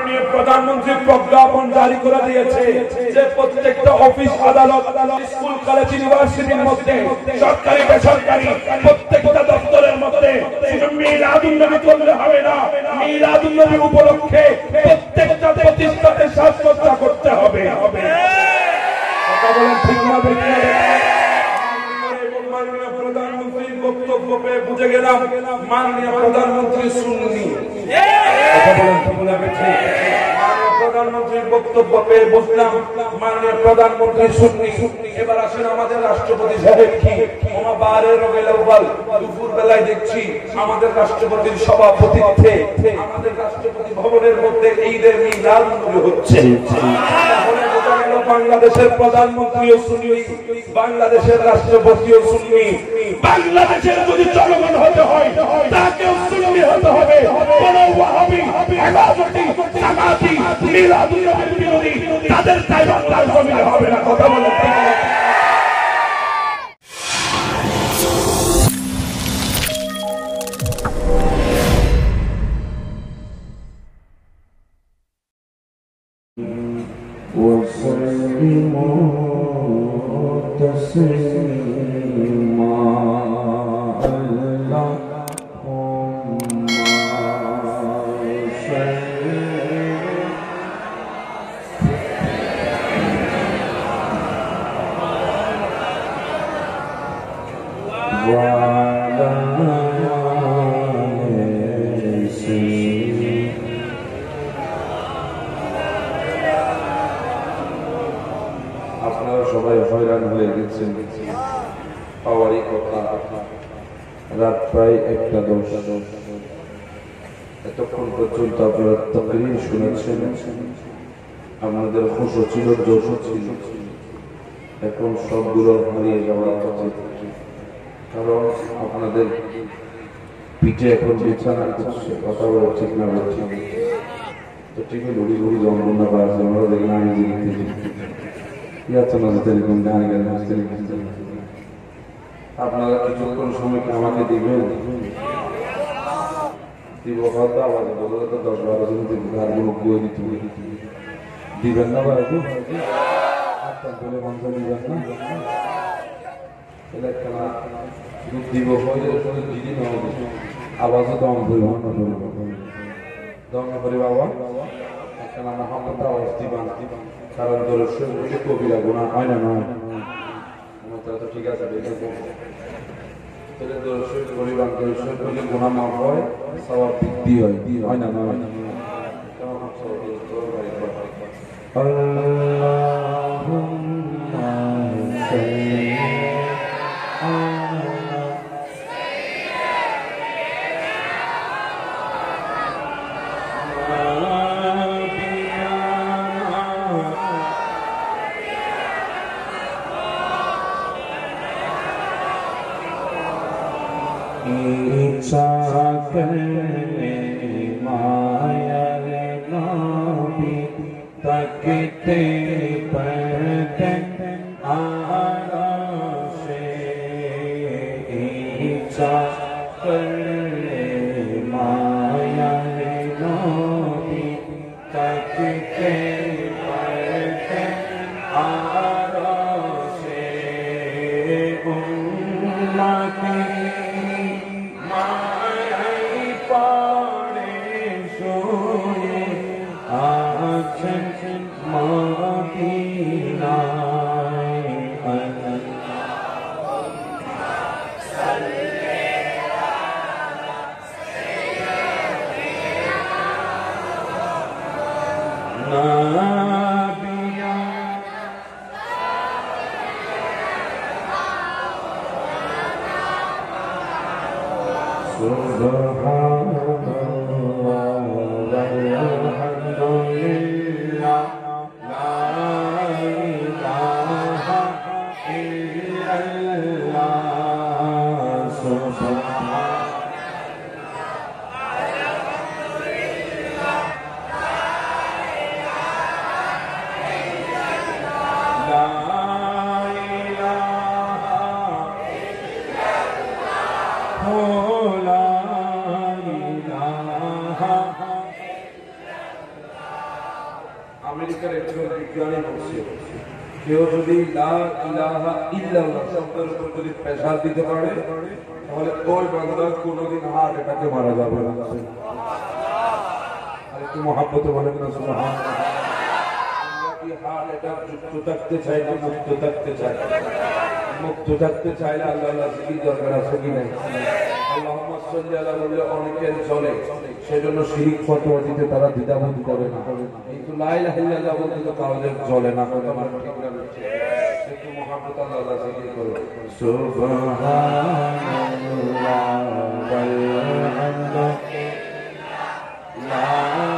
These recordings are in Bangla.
মাননীয় প্রধানমন্ত্রী প্রজ্ঞাপন জারি করে দিয়েছে যে প্রত্যেকটা অফিস আদালত স্কুল কলেজ ইউনিভার্সিটির মধ্যে সরকারি বেসরকারি প্রত্যেকটা দপ্তরের মধ্যে শুধু মিলাদুন্নবী করলে হবে না, মিলাদুন্নবী উপলক্ষে প্রত্যেকটা প্রতিষ্ঠানে সাজসজ্জা করতে হবে। কথা বলেন ঠিক না বেঠিক? মাননীয় প্রধানমন্ত্রীর বক্তব্য পেয়ে বুঝে গেলাম মাননীয় প্রধানমন্ত্রী সুন্নি। কথা বলেন ঠিক না বেঠিক? প্রধানমন্ত্রীর বক্তব্য পেয়ে বুঝলাম মাননীয় প্রধানমন্ত্রী সুন্নি। এবার আসেন আমাদের রাষ্ট্রপতি সাহেব কি দুপুর বেলায় দেখছি আমাদের রাষ্ট্রপতির সভাপতিত্বে আমাদের রাষ্ট্রপতি ভবনের মধ্যে ঈদের মিলাদ হচ্ছে। বাংলাদেশের প্রধানমন্ত্রীও সুন্নি, বাংলাদেশের রাষ্ট্রপতিও সুন্নি। বাংলাদেশের যদি জনগণ হতে হয় তাকেও সুন্নি হতে হবে। কোন ওয়াহাবি হেফাজতি জামাতি মিলাদুন্নবীর বিরোধী তাদের তাই বাংলার জমিনে হবে না। কথা বলেন ঠিক না? আপনারা সবাই হয়রান হয়ে গেছেন। পাওয়ারই কথা, রাত প্রায় 1:10। এতক্ষণ পর্যন্ত আপনারা তাকরীর শুনেছেন, আপনাদের খুশি ছিল, জোশ ছিল। এখন সবগুলো হারিয়ে যাওয়ার কথা, কারণ আপনাদের পিঠে এখন বিছানা করছে। কথা বলে ঠিক না বলছি তো ঠিক আছে। লুড়ি লুড়ি যন্ত্রণা পাচ্ছে, আমরা দেখলাম আমি আপনারা কিছুক্ষণ সময় আমাকে দিবেন, দিব হয়তো আবার বললে তো 10-12 জন গাছগুলো বয়ে দিতে দিবেন না। বাড়ি বলে বন্ধ দিবেন না, দিব হয়ে দিদি আওয়াজও দম পরিবহন দম করে বাবা একখানা মহামত আওয়াজ দিবান। কারণ দর্শক কবিরা গুণা হয় না, নয় তো ঠিক আছে। দর্শক পরিবার দর্শক করলে গুণা মাফ হয়, সওয়াব বৃদ্ধি হয় না, নয়। আমেরিকার একজন বিজ্ঞানী বলছে কেউ যদি লা ইলাহা ইল্লাল্লাহ শব্দের উপর যদি প্রেসার দিতে পারে তাহলে ওই বান্দা কোনোদিন হার্ট অ্যাটাকে মারা যাবে না। আর একটু মহব্বতে বলেন না সুবহানাল্লাহ। আমরা কি হার্ট অ্যাটাক যুক্ত থাকতে চাই না মুক্ত থাকতে চাই? মুক্ত থাকতে চাইলে আল্লাহ জিকির দরকার আছে কি নাই? আল্লাহুম্মা সাল্লি আলা বললে অনেকের চলে, সেজন্য শিরক ফতোয়া দিতে তারা দ্বিধাবোধ করে না, কিন্তু লা ইলাহা ইল্লাল্লাহ বলতে তো কাউদের চলে না। আমার ঠিক না, একটু মহব্বত আল্লাহ জিকির করো। সুবহানাল্লাহ ওয়ালহামদুলিল্লাহ লা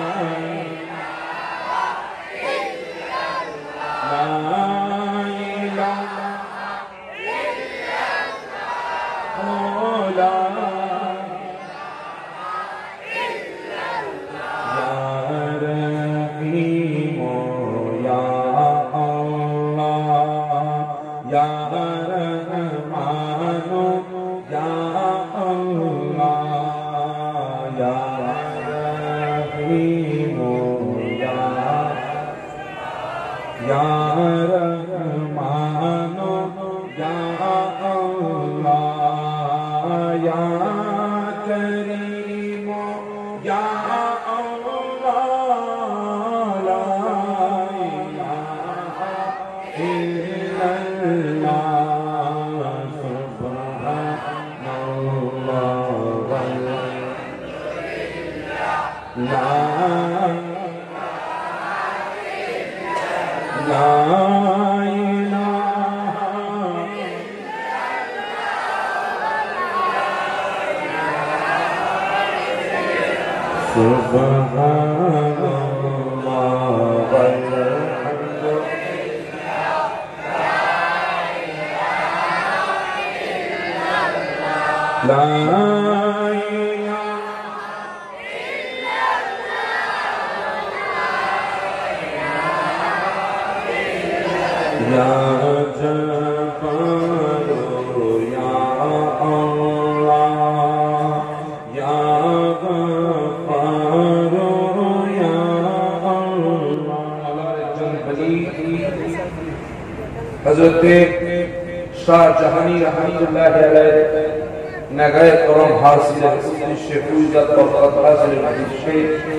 হযরতে শাহজাহানী রহমাতুল্লাহ আলাইহি নাগায়ে করম হাসিলের উদ্দেশ্যে ফুয়জাত বরকত হাসিলের উদ্দেশ্যে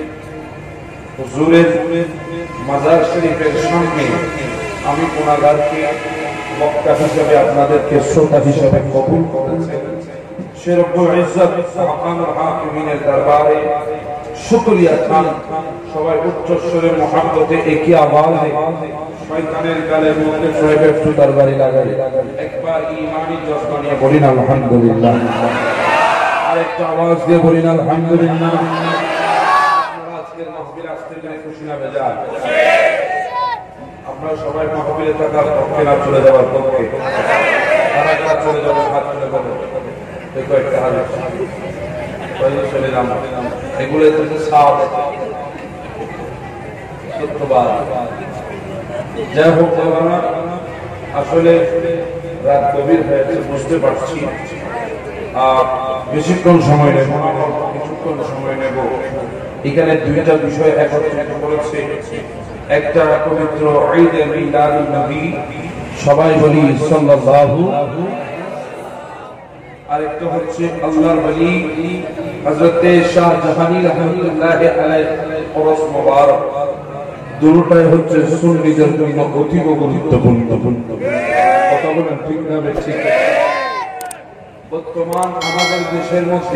হুজুরের মাজার শরীফের সামনে আমি গুনাহগারকে বক্তা হিসেবে আপনাদেরকে শ্রোতা হিসেবে কবুল করেছি। সে রব্বুল ইজ্জত মাকামুল হাকিমিনের দরবারে শুকরিয়া খান। সবাই উচ্চ স্বরে মুহাব্বতে একই আওয়াজে শয়তানের গালে মুখে শোয়েব একটু দরবারে লাগাই একবার ঈমানি জজবা নিয়ে বলেন আলহামদুলিল্লাহ। আরেকটা আওয়াজ দিয়ে বলেন আলহামদুলিল্লাহ। আপনারা আজকের মাহফিল আসতে পেরে খুশি না বেজার? আপনারা সবাই মাহফিলে থাকার পক্ষে না চলে যাওয়ার পক্ষে? কারা কারা চলে যাবে হাত তুলে বলো দেখো। একটা হাজার চলে যাম এগুলো হচ্ছে সাহাবাত সত্যবাদ। যাই হোক বাবা, আসলে রাত গভীর হয়েছে বুঝতে পারছি, বেশিক্ষণ সময় নেব, কিছুক্ষণ সময় নেব। এখানে দুইটা বিষয় একত্রিত করেছে। একটা পবিত্র ঈদে মিলাদুন নবী, সবাই বলি সাল্লাল্লাহু, আরেকটা হচ্ছে আল্লাহর ওলি হযরতে শাহজাহানী রহমাতুল্লাহ আলাইহি ওরস মুবারক। দুটোটাই হচ্ছে সুন্নিদের জন্য অতীব গুরুত্বপূর্ণ। কথা বলেন ঠিক না ঠিক? বর্তমান আমাদের দেশের মধ্যে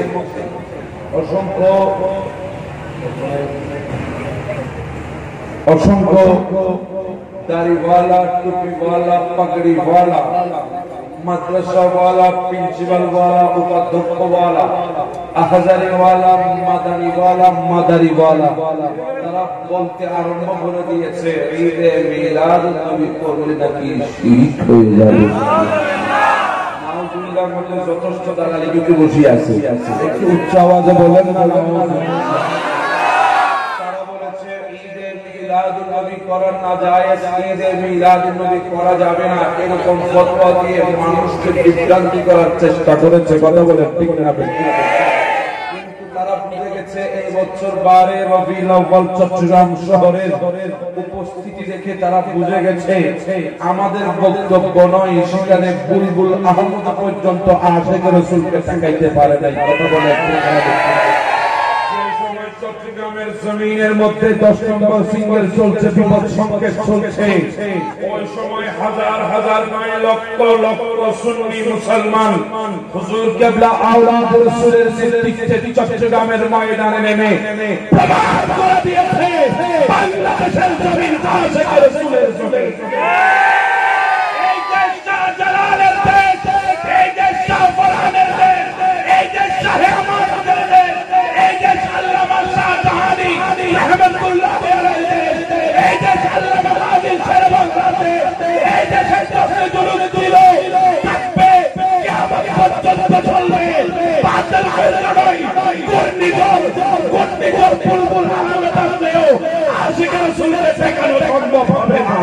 অসংখ্য দাড়িওয়ালা, টুপিওয়ালা, পাগড়িওয়ালা, মাদ্রাসাওয়ালা, প্রিন্সিপালওয়ালা, উপাধ্যক্ষওয়ালা, আহজারিওয়ালা, মাদানিওয়ালা, মাদারিওয়ালা, তারা বলতে আরম্ভ করে দিয়েছে ঈদে মিলাদুন নবী করলে নাকি শিরক হয়ে যাবে। নাউজুবিল্লাহর মধ্যে যথেষ্ট দালালি কিন্তু বসে আছে। একটু উচ্চ আওয়াজে বলেন না। তারা বলেছে ঈদে মিলাদুন নবী করা না জায়েজ, ঈদে মিলাদুন নবী করা যাবে না, এরকম ফতোয়া দিয়ে মানুষকে বিভ্রান্তি করার চেষ্টা করেছে। কথা বলেন ঠিক না? কিন্তু তারা বুঝে গেছে এই বছর 12 রবিউল আউয়াল চট্টগ্রাম শহরের উপস্থিতি দেখে তারা বুঝে গেছে আমাদের বক্তব্য নয়, সেখানে বুলবুল আহমদ পর্যন্ত আশিক রাসূলকে তাকাইতে পারে নাই। কথা বলে চট্টগ্রামের জমিনের মধ্যে 10 নম্বর সিঙ্গেল চলছে, বিপদ সংকেত চলছে। ওই সময় হাজার হাজার নয় লক্ষ লক্ষ সুন্নি মুসলমান হুজুর কিবলা আওলাদ রাসূলের নেতৃত্বে চট্টগ্রামের ময়দানে নেমে প্রমাণ করে দিয়েছে বাংলাদেশের জমিন আশিক রাসূলের জমিন। এই দেশটা জালালের দেশ, এই দেশটা কোরআনের দেশ, এই দেশটা আমাদের দেশ, এই দেশ আল্লামা শাহজাহানি রহমাতুল্লাহ আলাইহি দেশ, এই দেশ আল্লামা হাফিজ শেরবাংলাতে, এই দেশে যত জুলুম ছিল থাকবে কিয়ামত পর্যন্ত চলবে। বাতিল লড়াই ঘূর্ণিঝড় বুলবুল আহমেদ আসলেও আশিক রাসূলের ঠেকানো সম্ভব হবে না।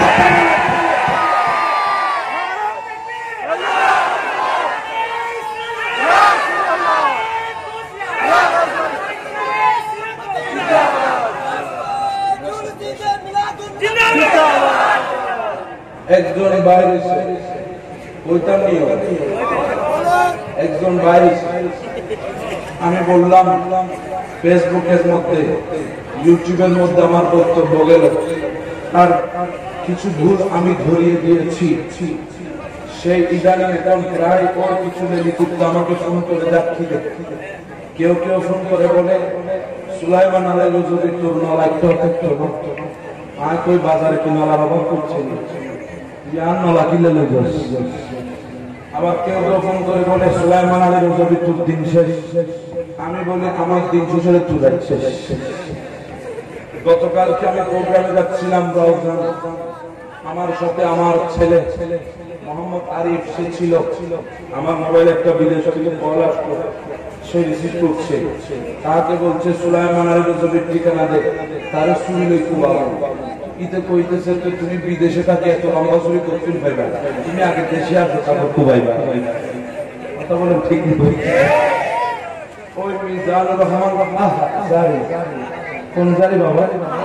একজন বাইরে ওইটা নিয়ে একজন বাইরে আমি বললাম ফেসবুকের মধ্যে ইউটিউবের মধ্যে আমার বক্তব্য গেল, আর কিছু ভুল আমি ধরিয়ে দিয়েছি। সেই ইদানিং এখন প্রায় ওর পিছনে লিখিত আমাকে ফোন করে যাচ্ছি, কেউ কেউ ফোন করে বলে সুলাইমান আলাইহিস যদি তোর নলা একটা আর কই বাজারে কি নলার অভাব করছে ইয়ার নলা কিলে লই যাস। আবার কেউ ফোন করে বলে সুলাইমান আলাইহিস যদি তোর দিন শেষ। আমি বলি আমার দিন শেষ হলে তুই যাচ্ছিস। গতকালকে আমি প্রোগ্রামে যাচ্ছিলাম রওজান, আমার সাথে আমার ছেলে মোহাম্মদ আরিফ সে ছিল। আমার মোবাইলে একটা বিদেশ থেকে কল আসলো, সে রিসিভ করছে, তাকে বলছে সুলাইমান আলাইহিস নবীর ঠিকানা দে, তারে শুনলে খুব ভালো। ইতে কইতেছে তো তুমি বিদেশে থাকি এত লম্বা চুরি করতে পাইবা, তুমি আগে দেশে আসো তারপর খুবাইবা। কথা বলেন ঠিক নেই? ওই মিজানুর রহমান জারি কোন জারি বাবা,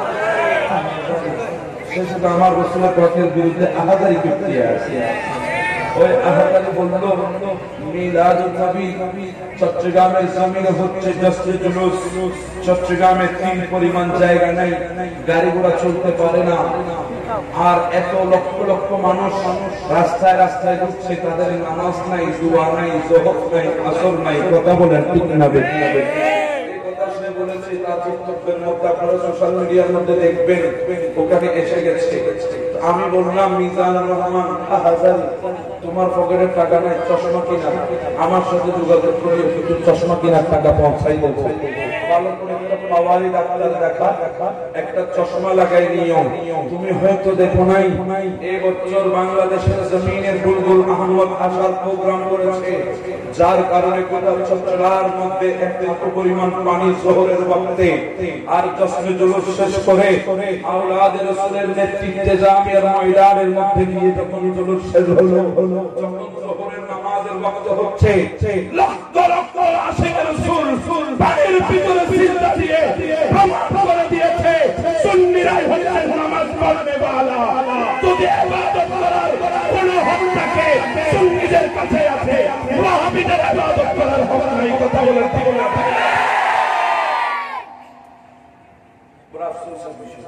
সে শুধু আমার রাসূলের পথের বিরুদ্ধে আহাজারি করতে আছে। ওই আহাজারি বলল মিলাদুন নবী চট্টগ্রামের জমিনে হচ্ছে জশ্নে জুলুস। চট্টগ্রামে 3 পরিমাণ জায়গা নাই, গাড়ি ঘোড়া চলতে পারে না, আর এত লক্ষ লক্ষ মানুষ রাস্তায় রাস্তায় ঘুরছে, তাদের নামাজ নাই, দোয়া নাই, যোহর নাই, আসর নাই। কথা বলেন ঠিক না বেঠিক? বলেছে তার বক্তব্যের মধ্যে আপনারা সোশ্যাল মিডিয়ার মধ্যে দেখবেন, ওখানে এসে গেছে। আমি বললাম মিজানুর রহমান হাজারি, তোমার পকেটে টাকা নাই, চশমা কিনা আমার সাথে যোগাযোগ করে একটু চশমা কেনার টাকা পৌঁছাই দেবো। ভালো করে একটা পাওয়ারি ডাক্তার দেখা, একটা চশমা লাগাই নিও। তুমি হয়তো দেখো নাই এই বছর বাংলাদেশের জমিনের বুলবুল আহমদ আসার প্রোগ্রাম করেছে, যার কারণে গোটা চট্টগ্রামের মধ্যে এত পরিমাণ পানি শহরের ওয়াক্তে। আর জশ্নে জুলুস শেষ করে আওলাদ রাসূলের নেতৃত্বে জামিয়ার ময়দানের মধ্যে গিয়ে যখন জুলুস শেষ হলো, যখন শহরের নামাজের ওয়াক্ত হচ্ছে, লক্ষ লক্ষ আশিক রাসূল পানির ভিতরে সিজদা দিয়ে প্রমাণ করে দিয়েছে সুন্নিরাই হচ্ছে নামাজ পড়নে ওয়ালা। যদি ইবাদত করার কোনো হক থাকে সুন্নিদের কাছে আছে, ওয়াহাবিদের ইবাদত করার হক নাই। কথা বলেন ঠিক না? বড় আফসোসের বিষয়,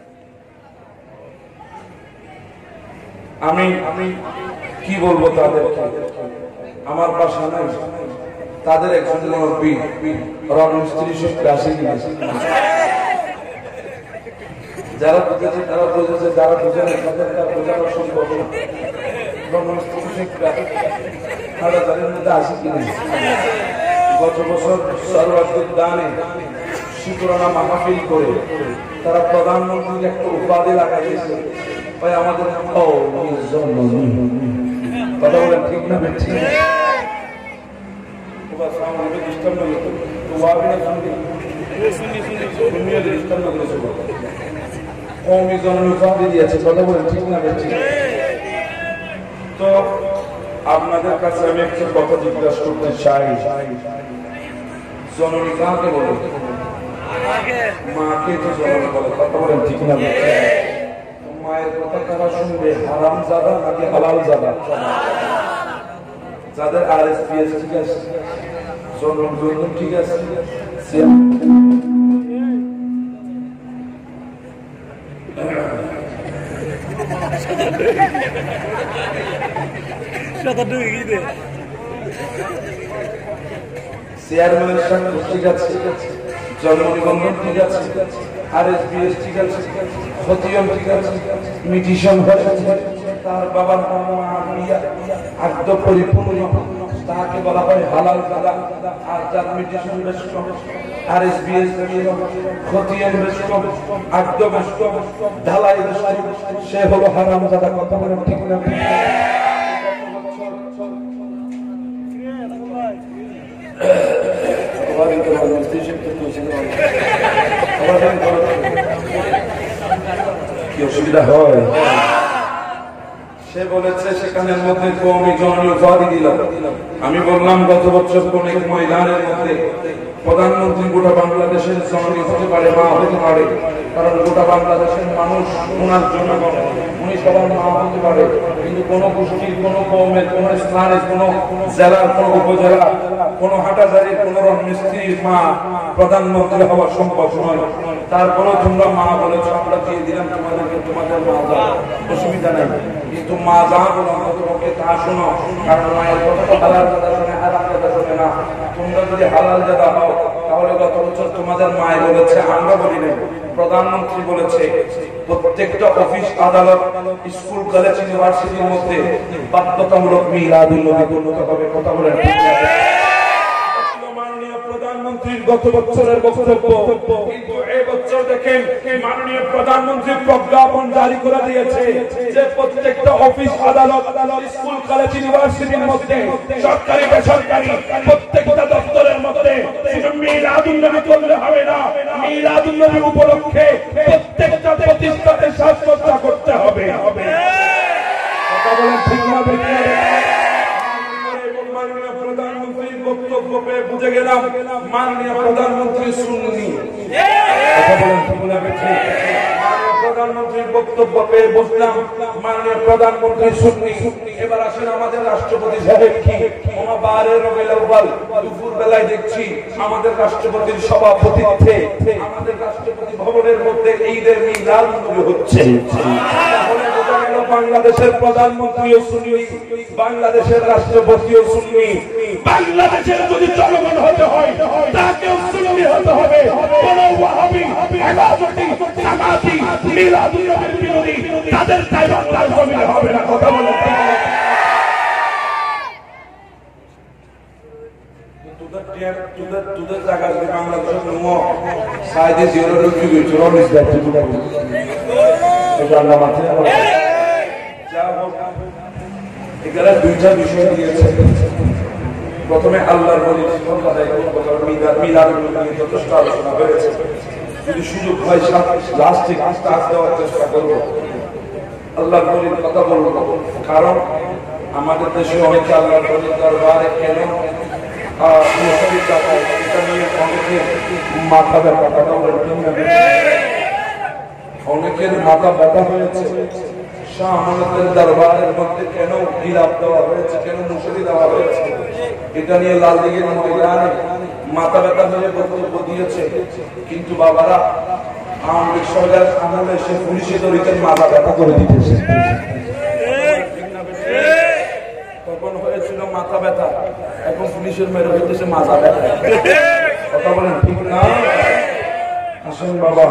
আমি কি বলবো তাদের, আমার ভাষা নাই। তাদের একজন মুরব্বী রণমিস্ত্রি সূত্রে আসে গিয়েছে, যারা বুঝেছে তারা বুঝেছে, যারা বুঝেছে তাদের তার বোঝানো সম্ভব না। রণমিস্ত্রি সূত্রে তাদের মধ্যে আসে কিনে গত বছর সর্বাধিদানে শিকুরানা মাহফিল করে তারা প্রধানমন্ত্রীর একটা উপাধি লাগাইছে, ভাই আমাদের কথা বলেন ঠিক না বেঠিক? তো আপনাদের কাছে আমি একটা কথা জিজ্ঞাসা করতে চাই, জননী কাকে বলে? মাকে তো জননী বলে, কথা বলেন ঠিক না? মায়ের কথা কারা শুনবে, হারাম জাদা নাকি হালাল জাদা? যাদের RSPS ঠিক আছে, জন্মগ্রহণ ঠিক আছে, চেয়ারম্যানের সাথে ঠিক আছে, জন্ম নিবন্ধন ঠিক আছে, RSPS ঠিক আছে, খতিয়ান ঠিক আছে, মিটিশন হয়েছে, তার বাবার আদ্য পরিপূর্ণ, তাকে বলা হয় হালাল জাদা। আর যার মিটিশন বেশ কম, RSPS খতিয়ান বেশ কম, আদ্য বেশ কম, ঢালাই বেশ কম, সে হলো হারাম জাদা। কথা বলে ঠিক না? কি অসুবিধা হয়? সে বলেছে সেখানের মধ্যে কমই জননী উপাধি দিলাম। আমি বললাম গত বছর কোন এক ময়দানের মধ্যে প্রধানমন্ত্রী গোটা বাংলাদেশের জননী হতে পারে, মা হতে পারে, কারণ গোটা বাংলাদেশের মানুষ ওনার জন্য, উনি সবার মা হতে পারে। কিন্তু কোন গোষ্ঠীর, কোন কওমের, কোন স্থানের, কোন জেলার, কোন উপজেলা, কোন হাটাজারির, কোন মিস্ত্রির মা প্রধানমন্ত্রী হওয়া সম্ভব নয়। তারপরেও তোমরা মা বলেছ, আমরা দিয়ে দিলাম তোমাদেরকে, তোমাদের মা যা, অসুবিধা নেই। কিন্তু মা যা বলো তোমাকে তা শোনো, কারণ মায়ের কথা তো হালাল জাদা শোনে, হারাম জাদা শোনে না। তোমরা যদি হালাল জাদা হও তাহলে গত বছর তোমাদের মায় বলেছে, আমরা বলি নাই, প্রধানমন্ত্রী বলেছে প্রত্যেকটা অফিস, আদালত, স্কুল, কলেজ, ইউনিভার্সিটির মধ্যে বাধ্যতামূলক মিলাদুন নবী করতে হবে। কথা বলেন ঠিক না? মাননীয় প্রধানমন্ত্রীর গত বছরের বক্তব্য, কিন্তু এই বছর দেখেন মাননীয় প্রধানমন্ত্রী প্রজ্ঞাপন জারি করে দিয়েছে যে প্রত্যেকটা অফিস, আদালত, স্কুল, কলেজ, ইউনিভার্সিটির মধ্যে, সরকারি বেসরকারি প্রত্যেকটা দপ্তরের মধ্যে মিলাদুন নবী করলে হবে না। মিলাদুন নবী উপলক্ষে প্রত্যেকটা প্রতিষ্ঠানে সাজসজ্জা করতে হবে। কথা বলেন ঠিক না? মাননীয় প্রধানমন্ত্রীর বক্তব্য পেয়ে বুঝে গেলাম মাননীয় প্রধানমন্ত্রী সুন্নি। কথা বলেন ঠিক না? মাননীয় প্রধানমন্ত্রীর বক্তব্য পেয়ে বুঝলাম মাননীয় প্রধানমন্ত্রী সুন্নি। এবার আসেন আমাদের রাষ্ট্রপতি সাহেব কি, 12 রবিউল আউয়াল দুপুর বেলায় দেখছি আমাদের রাষ্ট্রপতির সভাপতিত্বে আমাদের রাষ্ট্রপতি ভবনের মধ্যে ঈদের মিলাদ হচ্ছে। বাংলাদেশের প্রধানমন্ত্রীও সুন্নি, বাংলাদেশের রাষ্ট্রপতিও সুন্নি। বাংলাদেশের যদি জনগণ হতে হয় তাকেও সুন্নি হতে হবে। কোন ওয়াহাবি, হেফাজতি, জামাতি, মিলাদুন নবীর বিরোধী তাদের তাই বাংলার জমিনে হবে না। কথা বলেন তোদের জায়গা যদি বাংলাদেশের নুমো সাইডে জিরো রুপি গেছে রনিস দেখতে এটা আল্লাহ মাথায় এখানে দুইটা বিষয় দিয়েছে। প্রথমে আল্লাহর ওলি মিলাদুন যথেষ্ট আলোচনা হয়েছে। যদি সুযোগ হয় লাস্টে কাজ দেওয়ার চেষ্টা করবো, আল্লাহর ওলির কথা বলবো। কারণ আমাদের দেশে অনেকে আল্লাহর ওলির দরবারে কেন এটা নিয়ে অনেকের মাথা ব্যথা, কথা বলতেন না, অনেকের মাথা ব্যথা হয়েছে। শাহ আমাদের দরবারের মধ্যে কেন গিলাপ দেওয়া হয়েছে, কেন মুসলি দেওয়া হয়েছে, এটা নিয়ে লাল দিঘির ময়দানে মাথা ব্যথা হয়ে বক্তব্য দিয়েছে। কিন্তু বাবারা আওয়ামী লীগ সরকার আমলে সে পুলিশে দরিদ্রের মাথা ব্যথা করে দিতেছে। তখন হয়েছিল মাথা ব্যথা, এখন পুলিশের মেরে হইতেছে মাথা ব্যথা। কথা বলেন ঠিক না? আসেন বাবা,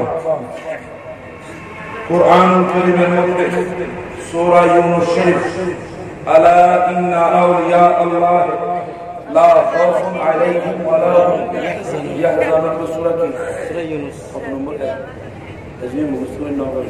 কুরআনুল কারীমের মধ্যে সূরা ইউনূস শরীফ, আলা ইন্না আউলিয়া আল্লাহ লা খাউফুন আলাইহিম ওয়া লা হুম ইয়াহজানুন, সূরা কি? সূরা ইউনূস কত নম্বর? তাজমীর মুসলিম নম্বর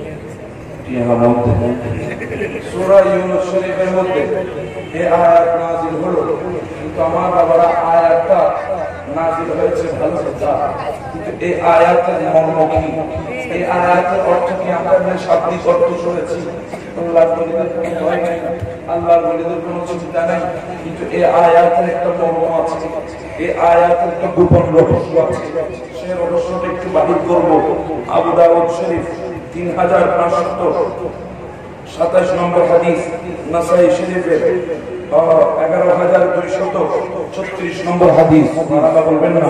সূরা ইউনূস শরীফের মধ্যে এই আয়াত নাযিল হলো। কিন্তু আমার বাবারা আয়াতটা নাযিল হয়েছে ভালো কথা, কিন্তু এই আয়াতের মর্ম কি, এই আয়াতের অর্থ কি আমরা শাব্দিক অর্থ শুনেছি। আল্লাহর ওলিদের কোনো ভয় নাই, আল্লাহর ওলিদের কোনো চিন্তা নাই, কিন্তু এই আয়াতের একটা মর্ম আছে, এই আয়াতের একটা গোপন রহস্য আছে। সে রহস্যটা একটু বাহির করব। আবু দাউদ শরীফ 3527 নম্বর হাদিস, নাসাই শরীফের 11236 নম্বর হাদিস। আপনারা বলবেন না?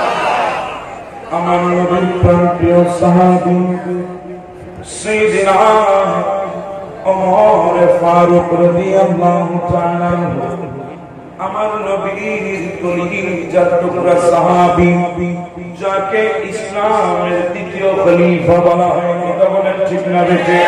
আমার নবীর প্রিয় সাহাবী সাইয়েদনা ওমর ফারুক রাদিয়াল্লাহু তাআলা, আমার নবীর কলিজার টুকরা সাহাবী, যাকে ইসলামের দ্বিতীয় খলিফা বলা হয়, কথা বলেন ঠিক না বেশি?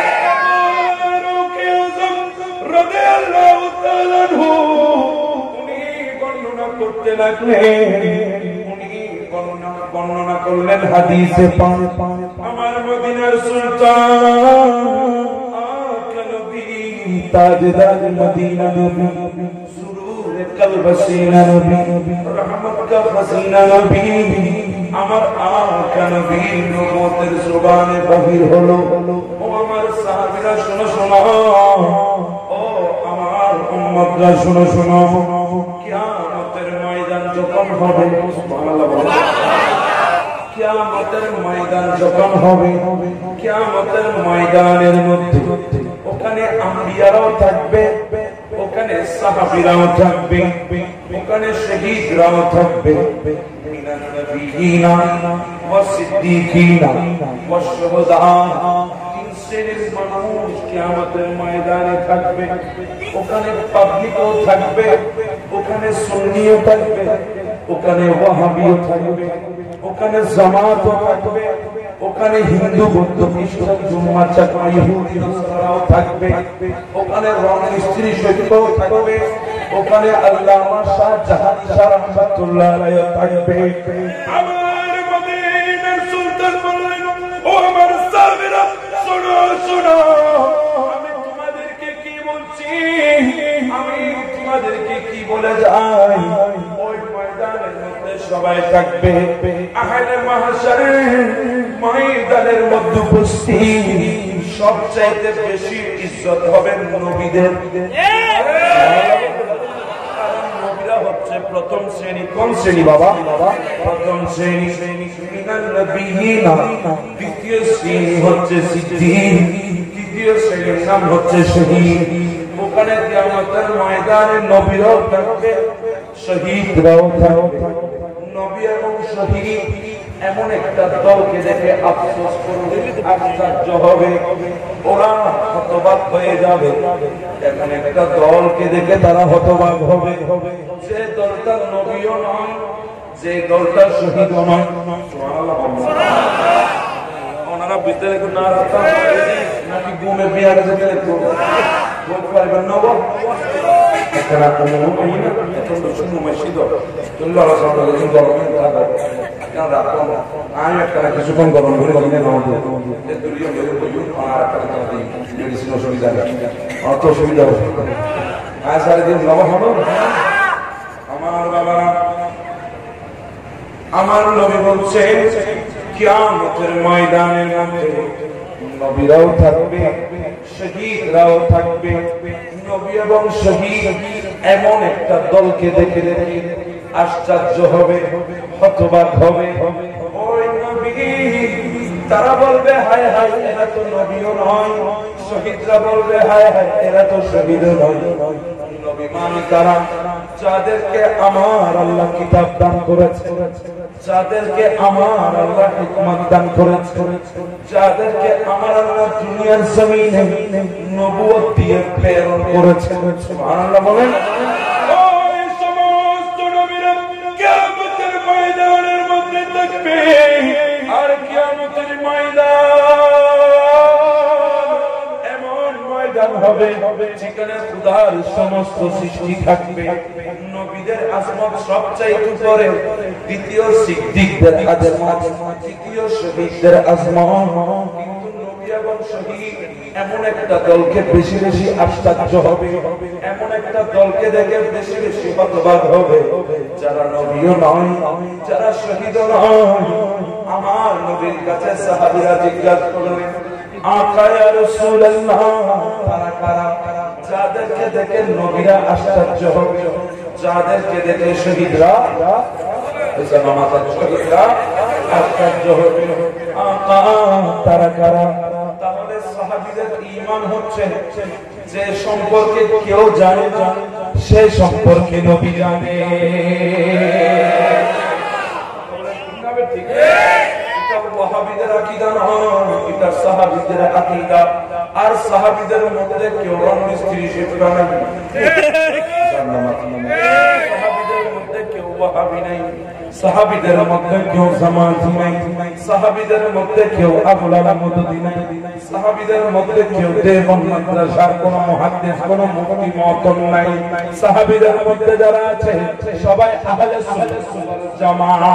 রাদিয়াল্লাহু তাআলা উনি বর্ণনা করতে লাগলেন, বর্ণনা করলেন হাদিসে পাক, আমার মদিনার সুলতান নবী, তাজদার মদিনা নবী, সুরুর কলব সিনা নবী, রহমত কা ফসিনা নবী, আমার আকা নবী নবুয়তের জবানে বাহির হলো। ও আমার সাহাবীরা শোনো শোনো, ও আমার উম্মতরা শোনো শোনো, কিয়ামতের ময়দান যখন হবে, সুবহানাল্লাহ বলো, কিয়ামতের ময়দান যখন হবে, কিয়ামতের ময়দানের মধ্যে ওখানে আম্বিয়ারাও থাকবে, ওখানে সাহাবীরাও থাকবে, ওখানে শহীদরাও থাকবে, মিনান নবিয়িনা ওয়াস সিদ্দিকিনা ওয়াস শুহাদা, তিন শ্রেণীর মানুষ কিয়ামতের ময়দানে থাকবে। ওখানে পাবলিকও থাকবে, ওখানে সুন্নিও থাকবে, ওখানে ওয়াহাবিও থাকবে, ওখানে জামাতও থাকবে, ওখানে হিন্দু বৌদ্ধ খ্রিস্টান জুম্মা চাকমা ইহুদি নাসারাও থাকবে, ওখানে রং মিস্ত্রি শরীফও থাকবে, ওখানে আল্লামা শাহজাহান রাহমাতুল্লাহ আলাইহি থাকবে। আমার মদিনার সুলতান বললেন, ও আমার সাহাবীরা শোনো শোনো, আমি তোমাদেরকে কি বলছি, আমি তোমাদেরকে কি বলে যাই, ওই ময়দানের মধ্যে সবাই থাকবে, আহলে মাহশারের ময়দানের মধ্যে উপস্থিত সবচাইতে বেশি ইজ্জত হবে নবীদের। নবীরা হচ্ছে প্রথম শ্রেণী। কোন শ্রেণী বাবা? প্রথম শ্রেণী। মিনান নবিয়িনা, দ্বিতীয় শ্রেণী হচ্ছে সিদ্দিক, তৃতীয় শ্রেণীর নাম হচ্ছে শহীদ। ওখানে কিয়ামতের ময়দানে নবীরাও থাকবে, শহীদরাও থাকবে। নবী এবং শহীদ এমন একটা দলকে দেখে আফসোস করবে, আশ্চর্য হবে, ওরা হতবাক হয়ে যাবে। এমন একটা দলকে দেখে তারা হতবাক হবে, যে দলটা নবীও নয়, যে দলটা শহীদও নয়। ওনারা ভিতরে না নাকি ঘুমে বিয়ারে যেতে বলতে পারবেন না? একটা কোনো না এখন শুনুন মসজিদ চললো আলোচনা করলেন গরমে থাকবে, কেন রাখলাম আমি একটা কিছুক্ষণ গরম করে গরমে নামাবো, আর একটা মেডিসিন অসুবিধা অত অসুবিধা আর সারাদিন নবা হলো। আমার বাবারা, আমার নবী বলছে কিয়ামতের ময়দানের মধ্যে নবীরাও থাকবে, শহীদরাও থাকবে। নবী এবং শহীদ এমন একটা দলকে দেখে দেখে আশ্চর্য হবে, হতবাক হবে। ওই নবী, তারা বলবে হায় হায় এরা তো নবীও নয়, শহীদরা বলবে হায় হায় এরা তো শহীদও নয়। নবী মানে তারা যাদেরকে আমার আল্লাহ কিতাব দান করেছে, যাদেরকে আমার আল্লাহ হিকমত দান করেছে, যাদেরকে আমার আল্লাহ দুনিয়ার জমিনে নবুয়ত দিয়ে প্রেরণ করেছে। সুবহানাল্লাহ বলেন। ওই সমস্ত নবীরা কিয়ামতের ময়দানের মধ্যে থাকবে, আর কিয়ামতের ময়দান এমন ময়দান হবে যেখানে খোদার সমস্ত সৃষ্টি থাকবে। নবীদের আজমত সবচাইতে উপরে, দ্বিতীয় সিদ্দিকদের আজমত, তৃতীয় শহীদদের আজমত। কিন্তু নবী এবং শহীদ এমন একটা দলকে বেশি বেশি আশ্চর্য হবে, এমন একটা দলকে দেখে বেশি বেশি হতবাক হবে, যারা নবীও নয়, যারা শহীদও নয়। আমার নবীর কাছে সাহাবীরা জিজ্ঞাসা করলেন, আকা ইয়া রাসূলুল্লাহ, তারা কারা? যাদেরকে দেখে নবীরা আশ্চর্য হবে, যাদেরকে দেখে শহীদরা, শহীদরা আশ্চর্য হবে তারা কারা? তাহলে সাহাবীদের ঈমান হচ্ছে যে সম্পর্কে কেউ জানে না সে সম্পর্কে নবী জানে। ঠিক এটা ওয়াহাবীদের আকীদা নয়, এটা সাহাবীদের আকীদা। আর সাহাবীদের মধ্যে কেউ মিস্ত্রি শিক্ষা নাই, সাহাবীদের মধ্যে কেউ ওয়াহাবী নাই, সাহাবীদের মধ্যে কেউ জামাতি নাই, সাহাবীদের মধ্যে কেউ আবুল আলামুদ্দিন নাই, সাহাবীদের মধ্যে কেউ দেওবন্দ মাদ্রাসার কোন মুহাদ্দিস কোন মুফতি মুআত্তাল নাই। সাহাবীদের মধ্যে যারা আছে সবাই আহলে সুন্নাত ওয়াল জামাআহ।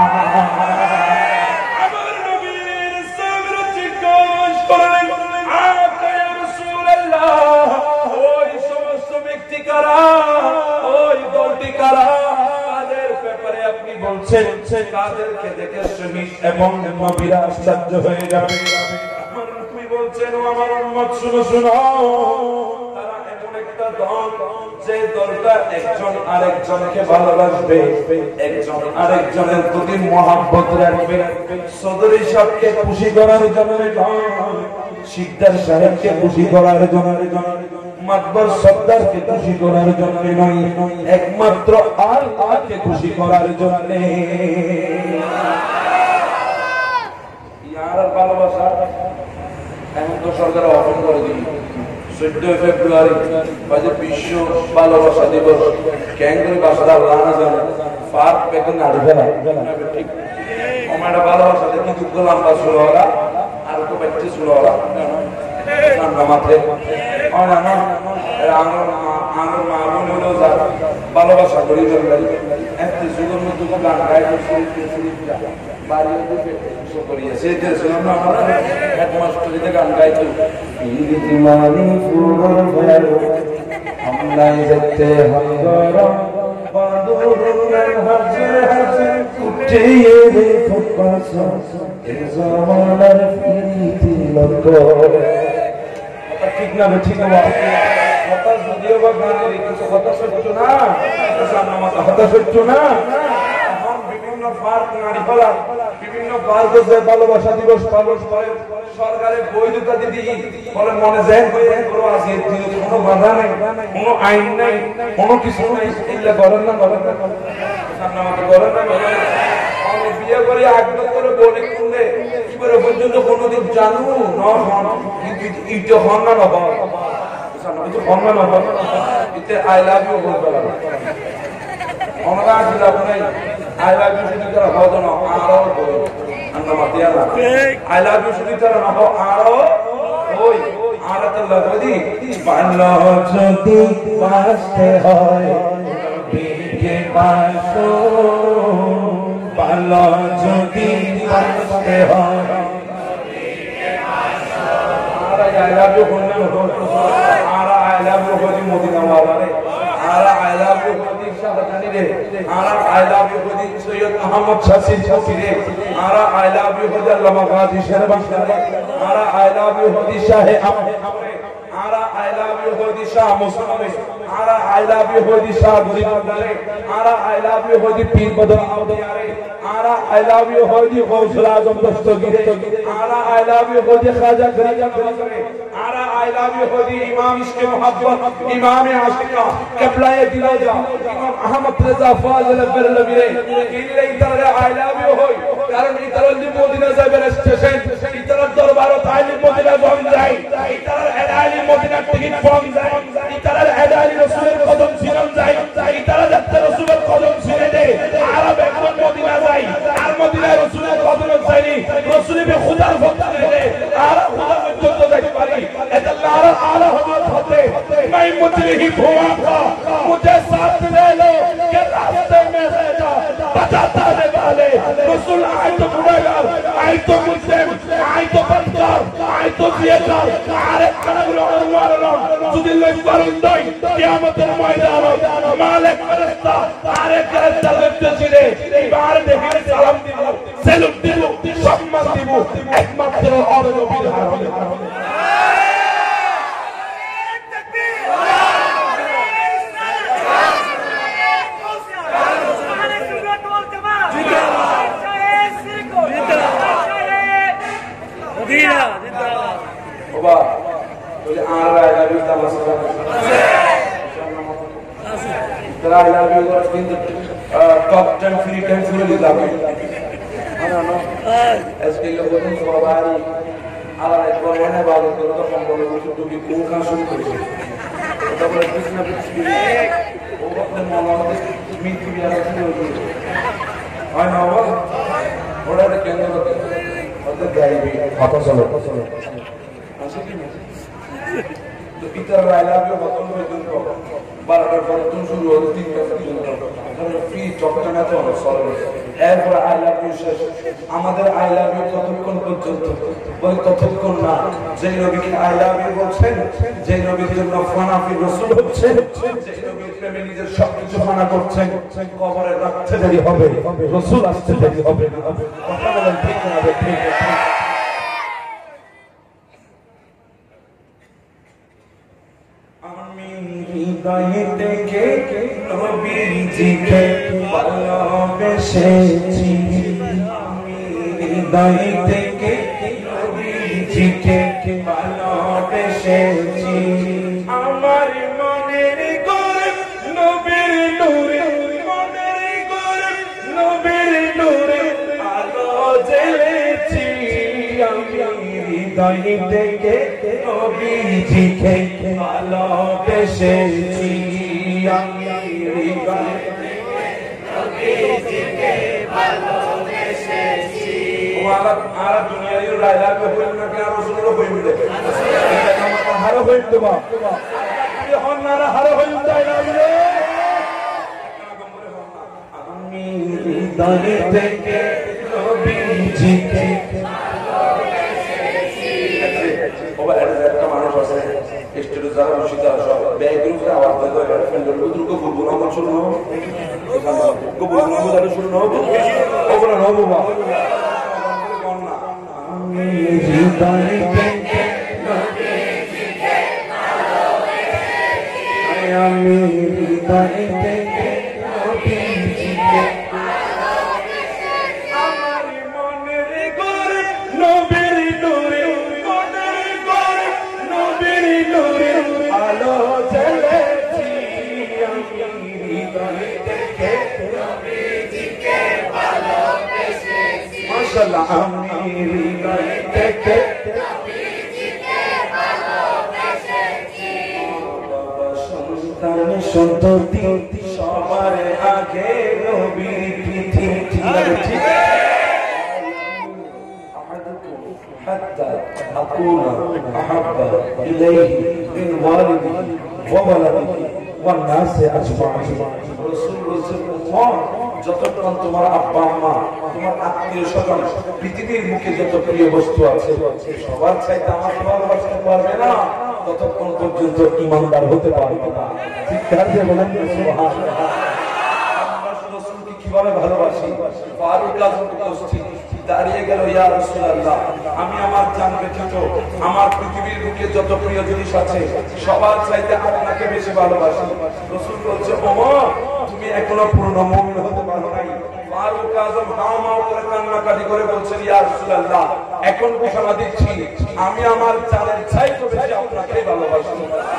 আমার নবীর সামনে জিজ্ঞেস করলেন, আকা ইয়া রাসূলুল্লাহ, ওই সমস্ত ব্যক্তি কারা, ওই দলটি কারা, কাদের ব্যাপারে আপনি বলছেন? কাদেরকে দেখে শহীদ এবং নবীরা আশ্চর্য হয়ে যাবে। আমার নবী বলছেন, ও আমার উম্মত শুনো শুনো, তারা এমন একটা দল যে দলটা একজন আরেকজনকে ভালোবাসবে, একজন আরেকজনের প্রতি মহব্বত রাখবে। চৌধুরী সাহেবকে খুশি করার জন্য নয়, শিকদার সাহেবকে খুশি করার জন্য নয়, মাতবার সর্দারকে খুশি করার জন্য নয়, একমাত্র আল্লাহকে খুশি করার জন্য। ইয়ার ভালোবাসা এখন তো সরকার অফার করে দিল 14 ফেব্রুয়ারি বিশ্ব ভালোবাসা দিবস। কেন করে বাসাটা আল্লাহ না জানে, পার্ক পেকে না ফেলা ঠিক আমার ভালোবাসাতে কিন্তু লম্বা শুরু হলা আর তো ব্যক্তি শুরু হলা মাত্রে আমার মা বোন ভালোবাসা করি একটি যুগের মধ্যে গান গাই হেডমাস্টারিতে গান গাইতো, আমরাই যেতে ঠিক না ঠিক না হতাশ যদিও বা গানের কিছু হতাশ হচ্ছ না, হতাশ হচ্ছ না। বিভিন্ন পার্ক নারী ফেলা, বিভিন্ন পার্ক ভালোবাসা দিবস পালন করে সরকারের বৈধতা দিদি বলে মনে যায় আজকের দিনে কোনো বাধা নাই, কোনো আইন নাই, কোনো কিছু নাই, এগুলো করেন না করেন না করেন না। বিয়ে করে আগ্রহ করে বলে করলে কি করে পর্যন্ত কোনোদিন জানু হন না নব আই লাভ ইউ বলতে অনগা আসলে আপনার আই লাভ ইউ শুধু তারা হতো না আরো আই লাভ ইউ শুধু তারা না আরো ওই আর যদি ভালো যদি বাঁচতে হয় ভালো যদি বাঁচতে হয় I love you I love you Modina wala re I love you Shahdani re I love you Sayyid Ahmad Shasir Shasir re I love you Allama Ghazi Sharban re I love you Shah Amre I love you Shah Muslim re I love you Shah Gurib re I love you Pir Badr Awliya re I love you Gausul Azam Dastagir re I love you Khaja Gharib re I love you Imam Ishq Muhabbat Imam Ashika Qibla-e Diloja Imam Ahmad Reza Fazil Barlawi re ille itara I love you hoy karon itara Modina Zaber station itara darbar Talim Modina bom jai itara adali Modina ticket bom jai itara adali Rasul qadam siram jai itara jatte Rasul qadam sire de arab ekon Modina jai ar Modina Rasul qadam jai Rasul be khudar fakta de arab khuda mujjo jai pari आला हमारे होते मैं मुझे ही भूखा मुझे साथ ले लो कि रास्ते में रह जा बताता है वाले रसूल आए तो गुनाहगार आए तो मुस्लिम आए तो बदकार आए तो जियादार आरे कनगलो उमारलो जुदिल बरुंदोई कियामतेर ময়দান মালিক ফেরেশতা আরে করতে লিপ্ত ছিলে এবার দেখে সালাম দিব সেলুট দিব সম্মান দিব একমাত্র নবীর হাতে বাবা বলে আর আই লাভ ইউ তার আছে তারা আই লাভ ইউ কিন্তু টপ 10 ফ্রি টাইম শুরু দিলাম না আজকে লোকজন সবাই আলাদা একবার মনে বাদ করে তখন বলে তুমি কোন কাজ শুরু করেছো তারপরে কৃষ্ণ কৃষ্ণ ও আপনার মনে মিথ্যে বিয়ার হয় না বাবা ওরা কেন ওদের গাইবি কথা চলো আছে কি না তো পিতার আই লাভ ইউ কত পর্যন্ত 12টার পর তুমি শুরু হলো 3টা পর্যন্ত তাহলে ফ্রি চকচকা তো সরল এরপর আই লাভ ইউ শেষ আমাদের আই লাভ ইউ কতক্ষণ পর্যন্ত বলে ততক্ষণ না যে নবীকে আই লাভ ইউ বলছেন যে নবীর জন্য ফানাফি রাসূল হচ্ছে যে নবীর প্রেমে নিজের সবকিছু ফানা করছেন কবরে রাখতে দেরি হবে রাসূল আসতে দেরি হবে না কথা বলেন ঠিক না ঠিক আমি হৃদয় থেকে নবীজিকে ভালোবেসেছি আমি হৃদয় থেকে নবীজিকে ভালোবেসেছি আমার মনের ঘরে নবীর নূরে মনের ঘরে নবীর নূরে আলো জ্বেলেছি আমি হৃদয় থেকে নবীজিকে ভালোবেসেছি আমি হৃদয় থেকে নবীজিকে ভালোবেসেছি আর দুনিয়ায় রাইলা কইল না কি আর রাসূলের কইল দেখে এটা আমার হার হইল তো বাপ এই হন্নারা হার হইল তাই না আমি হৃদয় থেকে নবীজিকে বাবা একটা মানুষ আছে স্টেজে যারা বসিতে সব ব্যাকগ্রাউন্ডে আওয়াজ দেয় ফ্রেন্ডের দুটো বলবো না শুরু না কো বলবো না বলে শুরু না ওগুলো না বাবা আমি হৃদয় থেকে নবীজিকে ভালোবেসেছি আমি হৃদয় থেকে নবীজিকে ভালোবেসেছি আমার মনের ঘরে নবীর নূরে আলো জ্বেলেছি আমি হৃদয় থেকে নবীজিকে ভালোবেসেছি মাশাআল্লাহ আমি হৃদয় থেকে নবীজিকে ভালোবেসেছি বাবা সন্তান সন্ততি সবার আগে নবীর পৃথিবী حتى أكون أحب إليه من والده وولده والناس أجمعين رسول যতক্ষণ তোমার আব্বা আম্মা তোমার আত্মীয় স্বজন পৃথিবীর মুখে যত প্রিয় বস্তু আছে সবার চাইতে আমার ভালোবাসতে পারবে না ততক্ষণ পর্যন্ত ইমানদার হতে পারবে না চিৎকার দিয়ে বলেন সুবহানাল্লাহ আমরা রাসূলকে কিভাবে ভালোবাসি ফারুক আযম উপস্থিত দাঁড়িয়ে গেল ইয়া রাসূলুল্লাহ আমি আমার জান ব্যতীত আমার পৃথিবীর বুকে যত প্রিয় জিনিস আছে সবার চাইতে আপনাকে বেশি ভালোবাসি রাসূল বলছে ওমর তুমি এখনো পূর্ণ মুমিন হতে পারো নাই ফারুক আযম হাওমাও করে কান্নাকাটি করে বলছেন ইয়া রাসূলুল্লাহ এখন ঘোষণা দিচ্ছি আমি আমার জানের চাইতে বেশি আপনাকে ভালোবাসি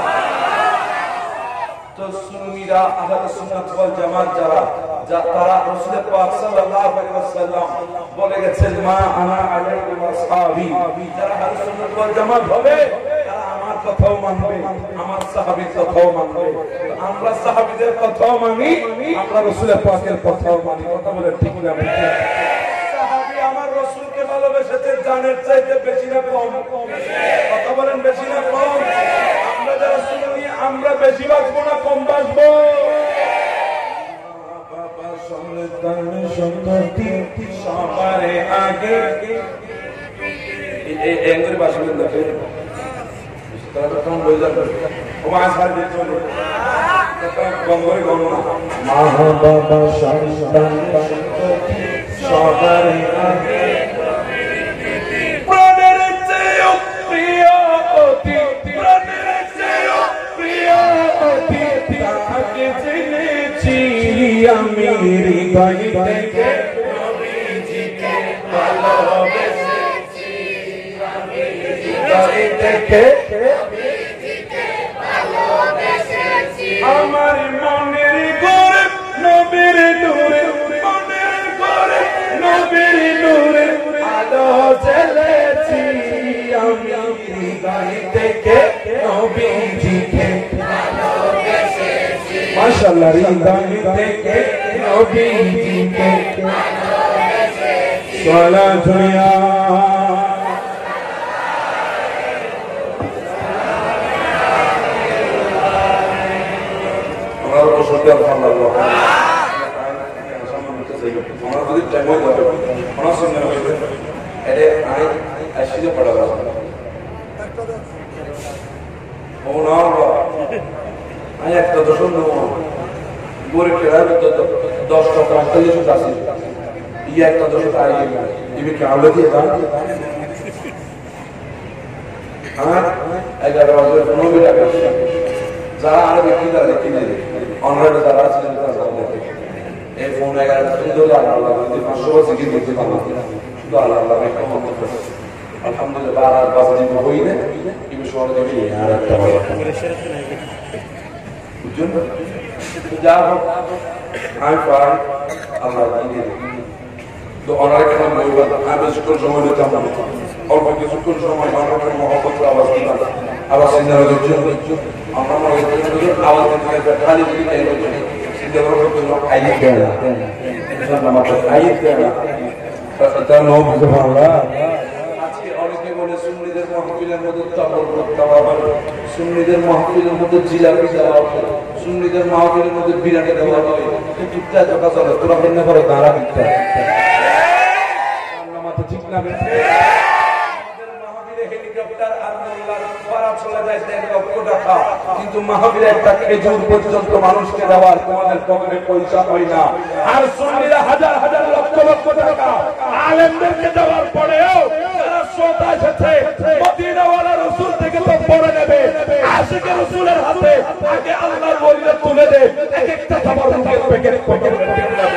তো সুন্নিরা আহলে সুন্নাত ওয়াল জামাত যারা রাসূল পাক সাল্লাল্লাহু আলাইহি ওয়াসাল্লাম বলে গেছেন মা আনা আলাইহি ওয়াসহাবি যারা আহলে সুন্নাত ওয়াল জামাত হবে তারা আমার কথাও মানবে আমার সাহাবীর কথাও মানবে আমরা সাহাবীদের কথাও মানি আমরা রাসূল পাকের কথাও মানি কথা বলে ঠিক না সাহাবী আমার রাসূলকে ভালোবেসেছে জানের চাইতে বেশি না কম কথা বলেন বেশি না কম আমরা যারা সুন্নি আমরা বেশি বাঁচবো না কম বাঁচবো বাবা সন্তান সন্ততি সবার আগে এই এঙ্গরি বাসবেন দেখে তারা কোন বই যাবে ও আসার দিয়ে চলে গঙ্গরে গঙ্গা মা বাবা সন্তান সন্ততি সবার আগে প্রাণের চেয়ে প্রিয় অতি প্রাণের চেয়ে প্রিয় অতি তাকে চিনেছি আমি হৃদয় থেকে নবীজিকে ভালোবেসেছি আমি দেখে আমার মনের ঘরে নবীর নূরে, মনের ঘরে নবীর নূরে আলো জ্বেলেছি আমি, হৃদয় থেকে নবীজিকে ভালোবেসেছি। মাশাআল্লাহ, হৃদয় থেকে নবীজিকে ভালোবেসেছি। সালাত দুনিয়া একটা দশম গরিব খেলার 10 টাকা 45 আছে ইয়ে একটা দশম ইবিকে আলো দিয়ে দাম 11 টাকা যারা আরো বিক্রি করে কিনে অনলাইনে যারা আছেন এই ফোন 11 টাকা আল্লাহ 500 বছর কি দিতে পারবো শুধু আল্লাহ আলহামদুলিল্লাহ আর বাবা দিন হইলে কি বিষয় দেবে আর একটা বড় বুঝুন যা হোক আমি পাই আল্লাহ দিয়ে তো অনেক কাম হইবা আমি বেশিক্ষণ সময় নিতাম না অল্প কিছুক্ষণ সময় মানুষের মহব্বত আওয়াজ দিতাম আবার চিন্তা হয়ে আমরা মনে করি আওয়াজ দিতে খালি দিতে চিন্তা করবো আইয়ে দেয় না আমাদের আইয়ে দেয় না তা নো বুঝতে পারলা আজকে অনেকে বলে সুন্নিদের মাহফিলের মধ্যে তাবর দেওয়া হবে, সুন্নিদের মাহফিলের মধ্যে জিলাপি দেওয়া হবে, সুন্নিদের মাহফিলের মধ্যে বিরিয়ানি দেওয়া হবে। কিন্তু এত কথা চলে তোরা বন্ধ করো দাঁড়া বিদ্যা মাথা ঠিক না কিন্তু মাহফিলে একটা খেজুর পর্যন্ত মানুষকে দেওয়ার তোমাদের পকেটে পয়সা হয় না। আর সুন্নিরা হাজার হাজার লক্ষ লক্ষ টাকা আলেমদেরকে দেওয়ার পরেও যারা শ্রোতা এসেছে মদিনাওয়ালা রাসূল থেকে তো পড়ে নেবে, আশিকে রাসূলের হাতে আগে আল্লাহর ওলিরা তুলে দে, এক একটা তাবারুকের প্যাকেট প্যাকেট নেবে।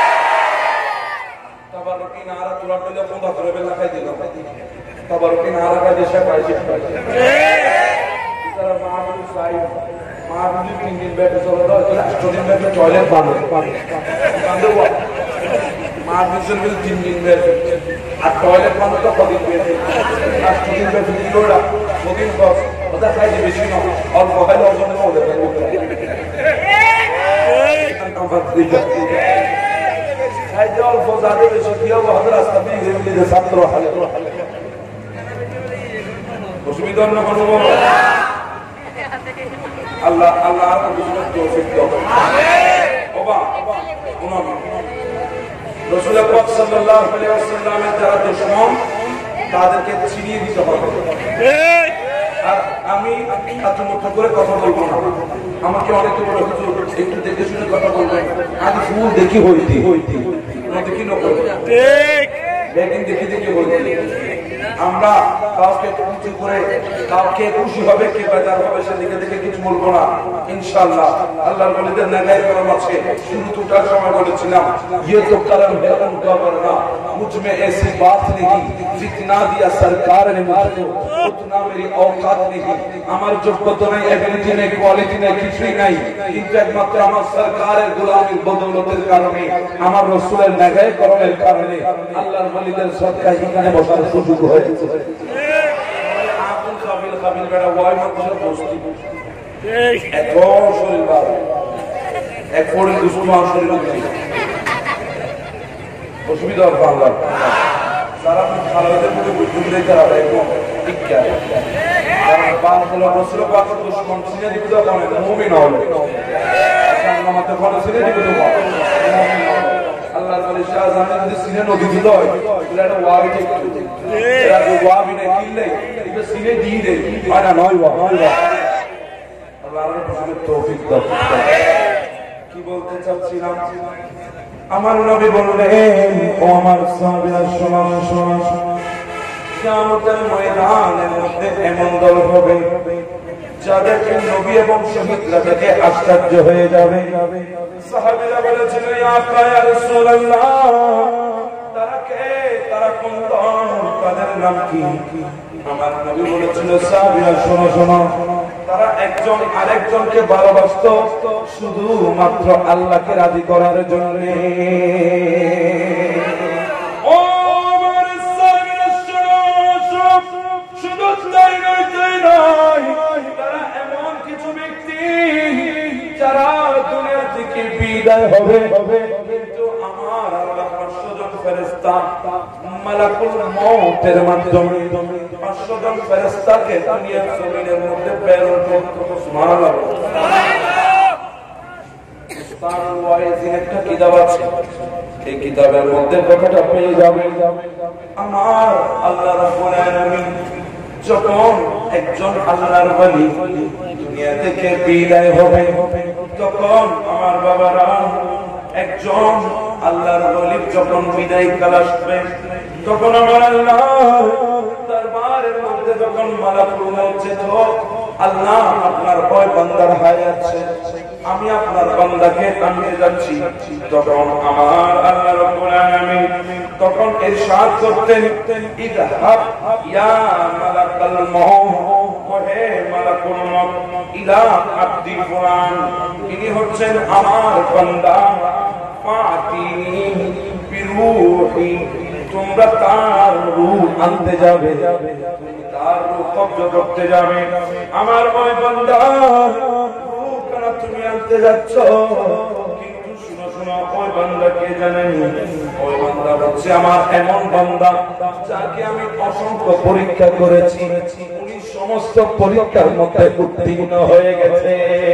তাবারুকি নারা তোলা দিলে বন্ধ করে বেলা খাই দিল, তাবারুকি নারা কাজ এসে পাইছে তারা মাহফিল সাইড মাহফিল 3 দিন ব্যাপী চলে তো 8 দিন ব্যাপী টয়লেট বানাবে বানাবো মাহফিল 3 দিন ব্যাপী আর টয়লেট বানাতে তো কদিন ব্যাপী 8 দিন ব্যাপী লোড়া কদিন বস ওটা খাইতে বেশি না অল্প খাইলে ওজন না ওদের খাইতে অল্প যাবে বেশি কি হবে হাজার রাস্তা দিয়ে গেলে ছাত্র হালে অসুবিধা না কোনো আল্লাহ আল্লাহ আপনাদের তৌফিক দাও আমিন বাবা রাসূল পাক সাল্লাল্লাহু আলাইহি ওয়াসাল্লামের যারা দুশমন তাদেরকে ছিনিয়ে দিতে হবে। আর আমি এত মুখ করে কথা বলবো না, আমাকে অনেকে বলে হুজুর একটু দেখে শুনে কথা বলবেন, আজ ফুল দেখি হইতে দেখি না ঠিক দেখেন দেখি দেখি হইতে আমরা কাউকে খুশি করে কাউকে খুশি হবে কে বেজার হবে সেদিকে দেখে কিছু বলবো না ইনশাআল্লাহ। আল্লাহর ওলিদের নাগায় করা আছে শুরু টুটার সময় বলেছিলাম ये तो करम है उनका वरना मुझ में ऐसी बात नहीं जितना दिया सरकार ने मुझको उतना मेरी औकात नहीं। আমার যোগ্যতা নাই, এবিলিটি নাই, কোয়ালিটি নাই, কিছুই নাই, কিন্তু একমাত্র আমার সরকারের গোলামীর বদৌলতের কারণে আমার রাসূলের নাগায় করণের কারণে আল্লাহর ওলিদের সদকায় এখানে বসার সুযোগ হয়েছে। আব্দুল কাবিল কাবিল বেটা ওয়াই মাদ্রাসার বস্তি ঠিক এত শরীর বার এক পড়ে দুশ্মন শরীর অসুবিধা হবে বাংলা সারা খালাদের মধ্যে বুঝতে তারা একদম ঠিক আছে কারণ বাংলা রাসূল পাক দুশ্মন সিনে দিতে পারে মুমিন হবে আল্লাহ মাতে বলে সিনে দিতে পারে মুমিন হবে। আল্লাহর ওলি শাহজাহান যদি সিনে নদী দিল এটা ওয়াবি ঠিক এটা ওয়াবি না কিলে এটা সিনে দিয়ে দেয় আর নয় ওয়া আল্লাহর রসুলের তৌফিক দাও। কি বলতে চাচ্ছিলাম, আমার নবী বললেন ও আমার সাহাবীরা শোনো শোনো, কিয়ামতের ময়দানের মধ্যে এমন দল হবে যাদেরকে নবী এবং শহীদরা দেখে আশ্চর্য হয়ে যাবে। সাহাবীরা বলেছিলেন ইয়া আকা ইয়া রাসূলুল্লাহ, তারা কে, তারা কোন দল, তাদের নাম কি? আমার নবী বলেছিল সাহাবীরা শোনো শোনো, তারা একজন আরেকজনকে ভালোবাসতো শুধুমাত্র আল্লাহকে রাজি করার জন্য। ও আমার সাহাবীরা শোনো, শুধু তাই নয়, তারা এমন কিছু ব্যক্তি যারা দুনিয়া থেকে বিদায় হবে, কিন্তু আমার আল্লাহ 500 জন ফেরেশতা মালাকুল মউতের মাধ্যমে 500 জন ফেরেশতাকে দুনিয়ার জমিনের মধ্যে প্রেরণ করতে। সুবহানাল্লাহ। উস্তাদ ওয়াইজিন একটা কিতাব আছে, এই কিতাবের মধ্যে কথাটা পেয়ে যাবে। আমার আল্লাহ রাব্বুল আলামিন যখন একজন আল্লাহর ওলি দুনিয়া থেকে বিদায় হবে, তখন আমার বাবারা একজন আল্লাহর ওলির যখন বিদায় কাল আসবে, তখন আমার আল্লাহ দরবারের মধ্যে যখন মালাকুল মউত যেত, আল্লাহ আপনার ওই বান্দার হায়াত আছে, আমি আপনার বান্দাকে আনতে যাচ্ছি। তখন আমার আল্লাহ রাব্বুল আলামিন তখন ইরশাদ করতেন, ইযহাব ইয়া মালাকাল মউত, ওহে মালাকুল মউত, ইলা আব্দি ফুলান, ইনি হচ্ছেন আমার বান্দা, ফাতিনি বিরূহি, তোমরা তার রূহ আনতে যাবে, তার রূহ কবজ করতে যাবে। আমার ওই বান্দার রূহ কেন তুমি আনতে যাচ্ছ? কিন্তু শুনো শুনো, ওই বান্দা কে জানেন? ওই বান্দা হচ্ছে আমার এমন বান্দা যাকে আমি অসংখ্য পরীক্ষা করেছি, উনি সমস্ত পরীক্ষার মধ্যে উত্তীর্ণ হয়ে গেছে।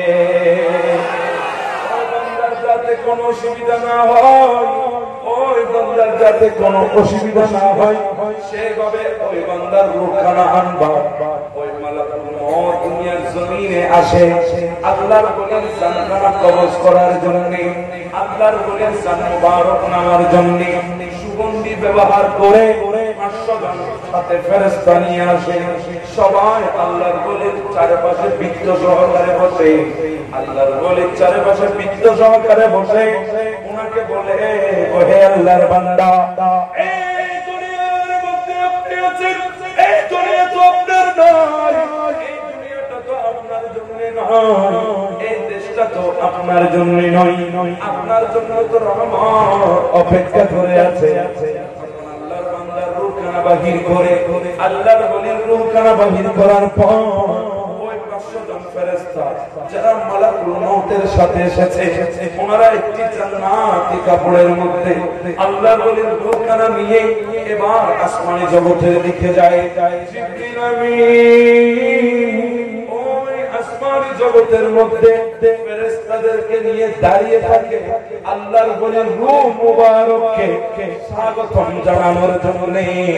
যাতে কোনো অসুবিধা না হয়, ওই বান্দার যাতে কোনো অসুবিধা না হয়, সেভাবে ওই বান্দার রূহখানা আনবা। ওই মালাকুল মউত দুনিয়ার জমিনে আসে আল্লাহর ওলির জানখানা কবজ করার জন্য, আল্লাহর ওলির জান মুবারক নেওয়ার জন্য সুগন্ধি ব্যবহার করে 500 জন সাথে ফেরেশতা নিয়ে আসে। সবাই আল্লাহর ওলির চারপাশে বৃত্ত সহকারে বসে, আল্লাহর ওলির চারপাশে বৃত্ত সহকারে বসে উনাকে বলে, ওহে আল্লাহর বান্দা, এই দুনিয়ার মধ্যে আপনি আছেন, এই দুনিয়া তো আপনার নয়, এই দুনিয়াটা তো আপনার জন্য নয়, এই দেশটা তো আপনার জন্য নয়, আপনার জন্য তো রহমত অপেক্ষা করে আছে। আল্লাহর বান্দার রূহখানা বাহির করে, আল্লাহর ওলির রূহখানা বাহির করার পর ওই 500 জন ফেরেশতা যারা মালাকুল মউতের সাথে এসেছে, ওনারা একটি জান্নাতি কাপড়ের মধ্যে আল্লাহর ওলির রূহখানা নিয়ে এবার আসমানি জগতের দিকে যায়। জিবরিল আমিন ওই আসমানি জগতের মধ্যে ফেরেশতাদেরকে নিয়ে দাঁড়িয়ে থাকে আল্লাহর ওলির রূহ মুবারককে স্বাগতম জানানোর জন্য।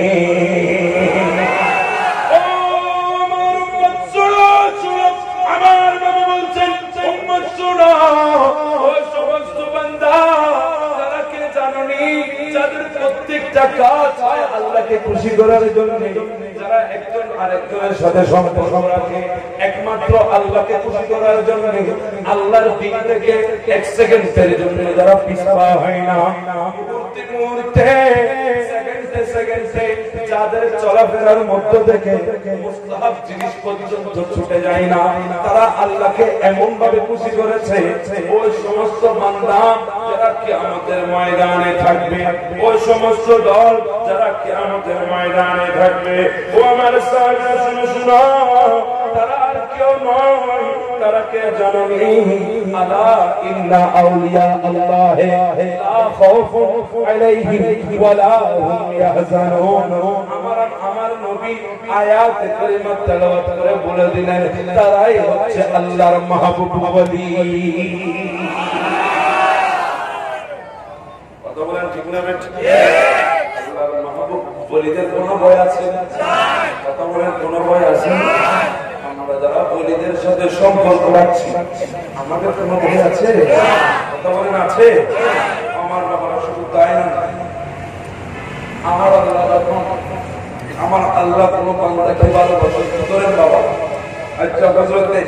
আমার নবী বলছেন, উম্মত শুনো, ও সমস্ত বান্দা যারা কে জানেনি, যাদের প্রত্যেকটা কাজ হয় আল্লাহকে খুশি করার জন্য, যারা একজন আরেকজনের সাথে সম্পর্ক রাখে একমাত্র আল্লাহকে খুশি করার জন্য, আল্লাহর দিন থেকে 1 সেকেন্ডের জন্য যারা পিছপা হয় না, মুহূর্তে মুহূর্তে সেকেন্ডে সেকেন্ডে যাদের চলাফেরার মধ্য থেকে মুস্তাহাব জিনিস পর্যন্ত ছুটে যায় না, তারা আল্লাহকে এমন ভাবে খুশি করেছে, ওই সমস্ত বান্দা যারা কিয়ামতের ময়দানে থাকবে, ওই সমস্ত দল যারা কিয়ামতের ময়দানে থাকবে, ও আমার সাহাবা শুনো শুনো, তারা আর কেউ নয়, তারা কে জানেনি? আলা ইন্না আউলিয়া আল্লাহ লা খাউফুন আলাইহিম ওয়া লা হুম ইয়াহজানুন। আমার নবী আয়াত কারিমা তেলাওয়াত করে বলে দিলেন, তারাই হচ্ছে আল্লাহর মাহবুব ওলি। কথা বলেন ঠিক না বেঠিক? আল্লাহর মাহবুব ওলিদের কোনো ভয় আছে? কথা বলেন কোনো ভয় আছে? আমরা যারা ওলিদের সাথে সম্পর্ক রাখছি আমাদের কোনো ভয় আছে? কথা বলেন আছে? আমার বাবারা শুধু তাই না, আমার আল্লাহ কোনো বান্দাকে ভালোবাসে ধরেন বাবা। আচ্ছা হযরতে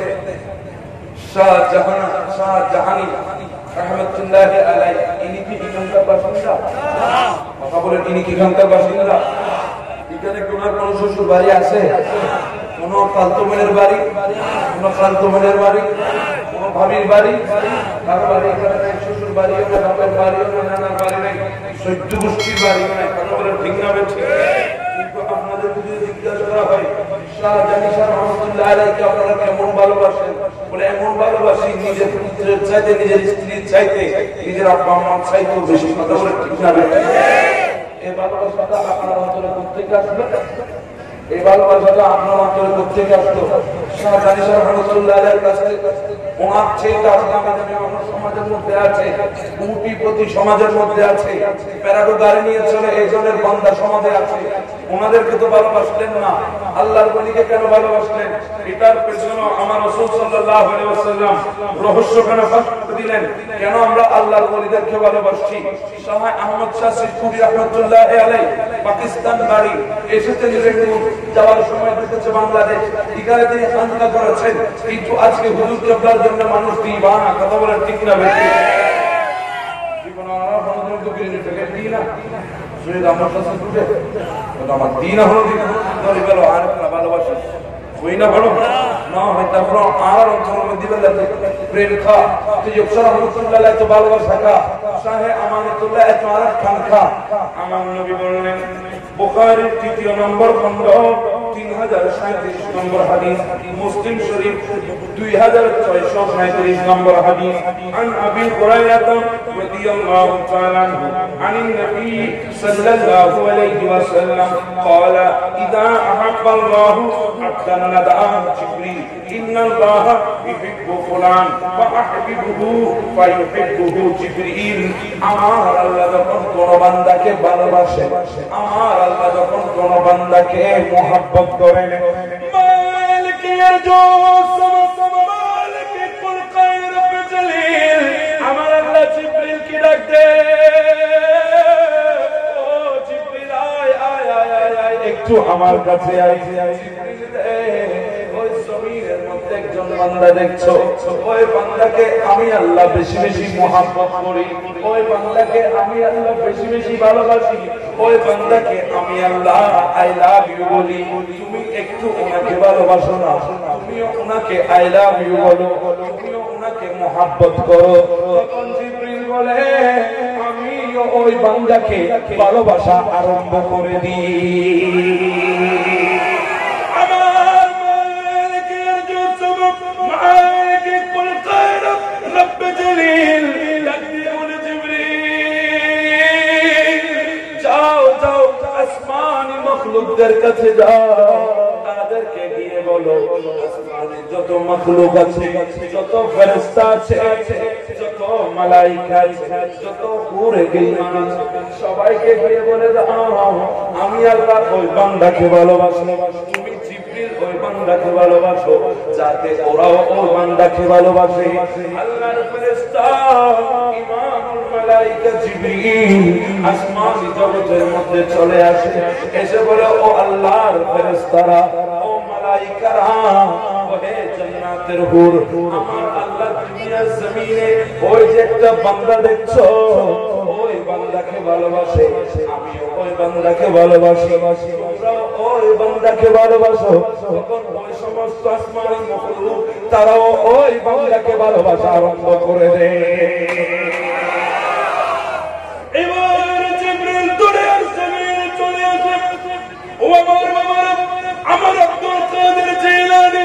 শাহজাহানি রাহমাতুল্লাহি আলাইহি ইনি কি এখানকার বাসিন্দা? কথা বলেন, ইনি কি এখানকার বাসিন্দা? এখানে কোন শ্বশুর বাড়ি আছে? কোন খালতো বোনের বাড়ি? কোন খালতো বোনের বাড়ি? কোন ভাবির বাড়ি? কারো বাড়ি এখানে নাই? শ্বশুর বাড়িও না, বাপের বাড়িও না, নানার বাড়ি নাই, সৈদ্য গোষ্ঠীর বাড়ি নাই। কথা বলে ঠিক না বেঠিক? কিন্তু আপনাদের যদি জিজ্ঞাসা করা হয় শাহজাহান শাহ রহমতুল্লাহ আলাইহি আপনারা কেমন ভালোবাসেন, বলে এমন ভালোবাসি নিজের পুত্রের চাইতে, নিজের স্ত্রীর চাইতে, নিজের আব্বা আম্মার চাইতেও বেশি। কথা বলে ঠিক না বেঠিক? এই ভালোবাসাটা আপনার অন্তরে কোত্থেকে আসবে? এই ভালোবাসাটা আপনার অন্তরে কোত্থেকে আসলো? শাহজাহান শাহ রহমতুল্লাহ আলাইহির কাছ থেকে। ওনার চেয়ে আসলে আমাদের সমাজের মধ্যে আছে, কোটি প্রতি সমাজের মধ্যে আছে, প্যারাডো গাড়ি নিয়ে চলে এই জনের বান্দা সমাজে আছে। ওনাদেরকে তো ভালোবাসলেন না, আল্লাহর ওলিকে কেন ভালোবাসলেন? এটার পেছনে আমার রাসূল সাল্লাল্লাহু আলাইহি ওয়াসাল্লাম রহস্য কেন ফাঁস দিলেন? কেন আমরা আল্লাহর ওলিদেরকে ভালোবাসছি? শাহ আহমদ শাহ সিদ্দিকী রাহমাতুল্লাহ আলাইহি পাকিস্তান বাড়ি এসেছেন, যাওয়ার সময় দেখেছে বাংলাদেশ, এখানে তিনি খানকা করেছেন, কিন্তু আজকে হুজুর কেবলার জন্য মানুষ দিবানা। কথা বলেন ঠিক না বেঠিক? জীবনে আমাদের তো কিনে থেকে দিনা শরীর আমার কাছে দুটে আমার দিনা হলো দিনা ধরে গেল আর ভালোবাসা ওই না ভালো না হয় তারপর আর অন্তর দিবে প্রেম খা তুই অক্ষর রহমতুল্লাহ তো ভালোবাসা খা শাহে আমানতুল্লাহ এত আর খান খা। আমার নবী বললেন বুখারীর ৩য় নম্বর খণ্ড 3037 নম্বর হাদিস, মুসলিম শরীফ 2637 নম্বর হাদিস। عن ابي هريره رضي الله تعالى عنه عن النبي صلى الله عليه وسلم قال اذا احب الله عبدا ندعى جبريل ان الله يحب فلان فاحببه فيحبه جبريل। আমার আল্লাহ যখন কোন বান্দাকে ভালোবাসে, আমার আল্লাহ যখন কোন বান্দাকে মুহাব্বত করেন, মালিক ইয়াজুস মালিক কুল কায়র রব জলিল, আমার আল্লাহ জিবরিলকে ডাক দেয়, ও জিবরিল আয় আয় আয় আয় একটু আমার কাছে আয়। ওই জমিনের মধ্যে একজন বান্দা দেখছো, ওই বান্দাকে আমি আল্লাহ বেশি বেশি মুহাব্বত করি, ওই বান্দাকে আমি আল্লাহ বেশি বেশি ভালোবাসি, ওই বান্দাকে আমি আল্লাহ আই লাভ ইউ বলি। তুমি একটু ওনাকে ভালোবাসো না, তুমিও ওনাকে আই লাভ ইউ বলো, তুমিও ওনাকে মুহাব্বত করো। তখন জিবরিল বলে আমিও ওই বান্দাকে ভালোবাসা আরম্ভ করে দিই। মখলুকদের কাছে যাও, তাদেরকে গিয়ে বলো আসমানে যত মখলুক আছে, যত ফেরেশতা আছে, যত মালায়েকা আছে, যত হুরে গিলান আছে, সবাইকে গিয়ে বলে দাও আমি আল্লাহ ওই বান্দাকে ভালোবাসি। তুমি জিবরিল ওই বান্দাকে ভালোবাসো, যাতে ওরাও ওই বান্দাকে ভালোবাসে। আল্লাহর ফেরেশতা ইমামুল মালায়েকা জিবরিল আসমানি জগতের মধ্যে চলে আসে, এসে বলে ও আল্লাহর ফেরেশতারা, ও মালায়েকারা, ও হে জান্নাতের হুর, আমার আল্লাহ দুনিয়ার জমিনে ওই যে একটা বান্দা দেখছো, ওই বান্দাকে ভালোবাসে, আমিও ওই বান্দাকে ভালোবাসি, তোমরাও ওই বান্দাকে ভালোবাসো। তখন ওই সমস্ত আসমানি মখলুক তারাও ওই বান্দাকে ভালোবাসা আরম্ভ করে দেয়। এবার জিবরিল দুনিয়ার জমিনে চলে আসে, ও আমার আমার আব্দুল কাদের জিলানী,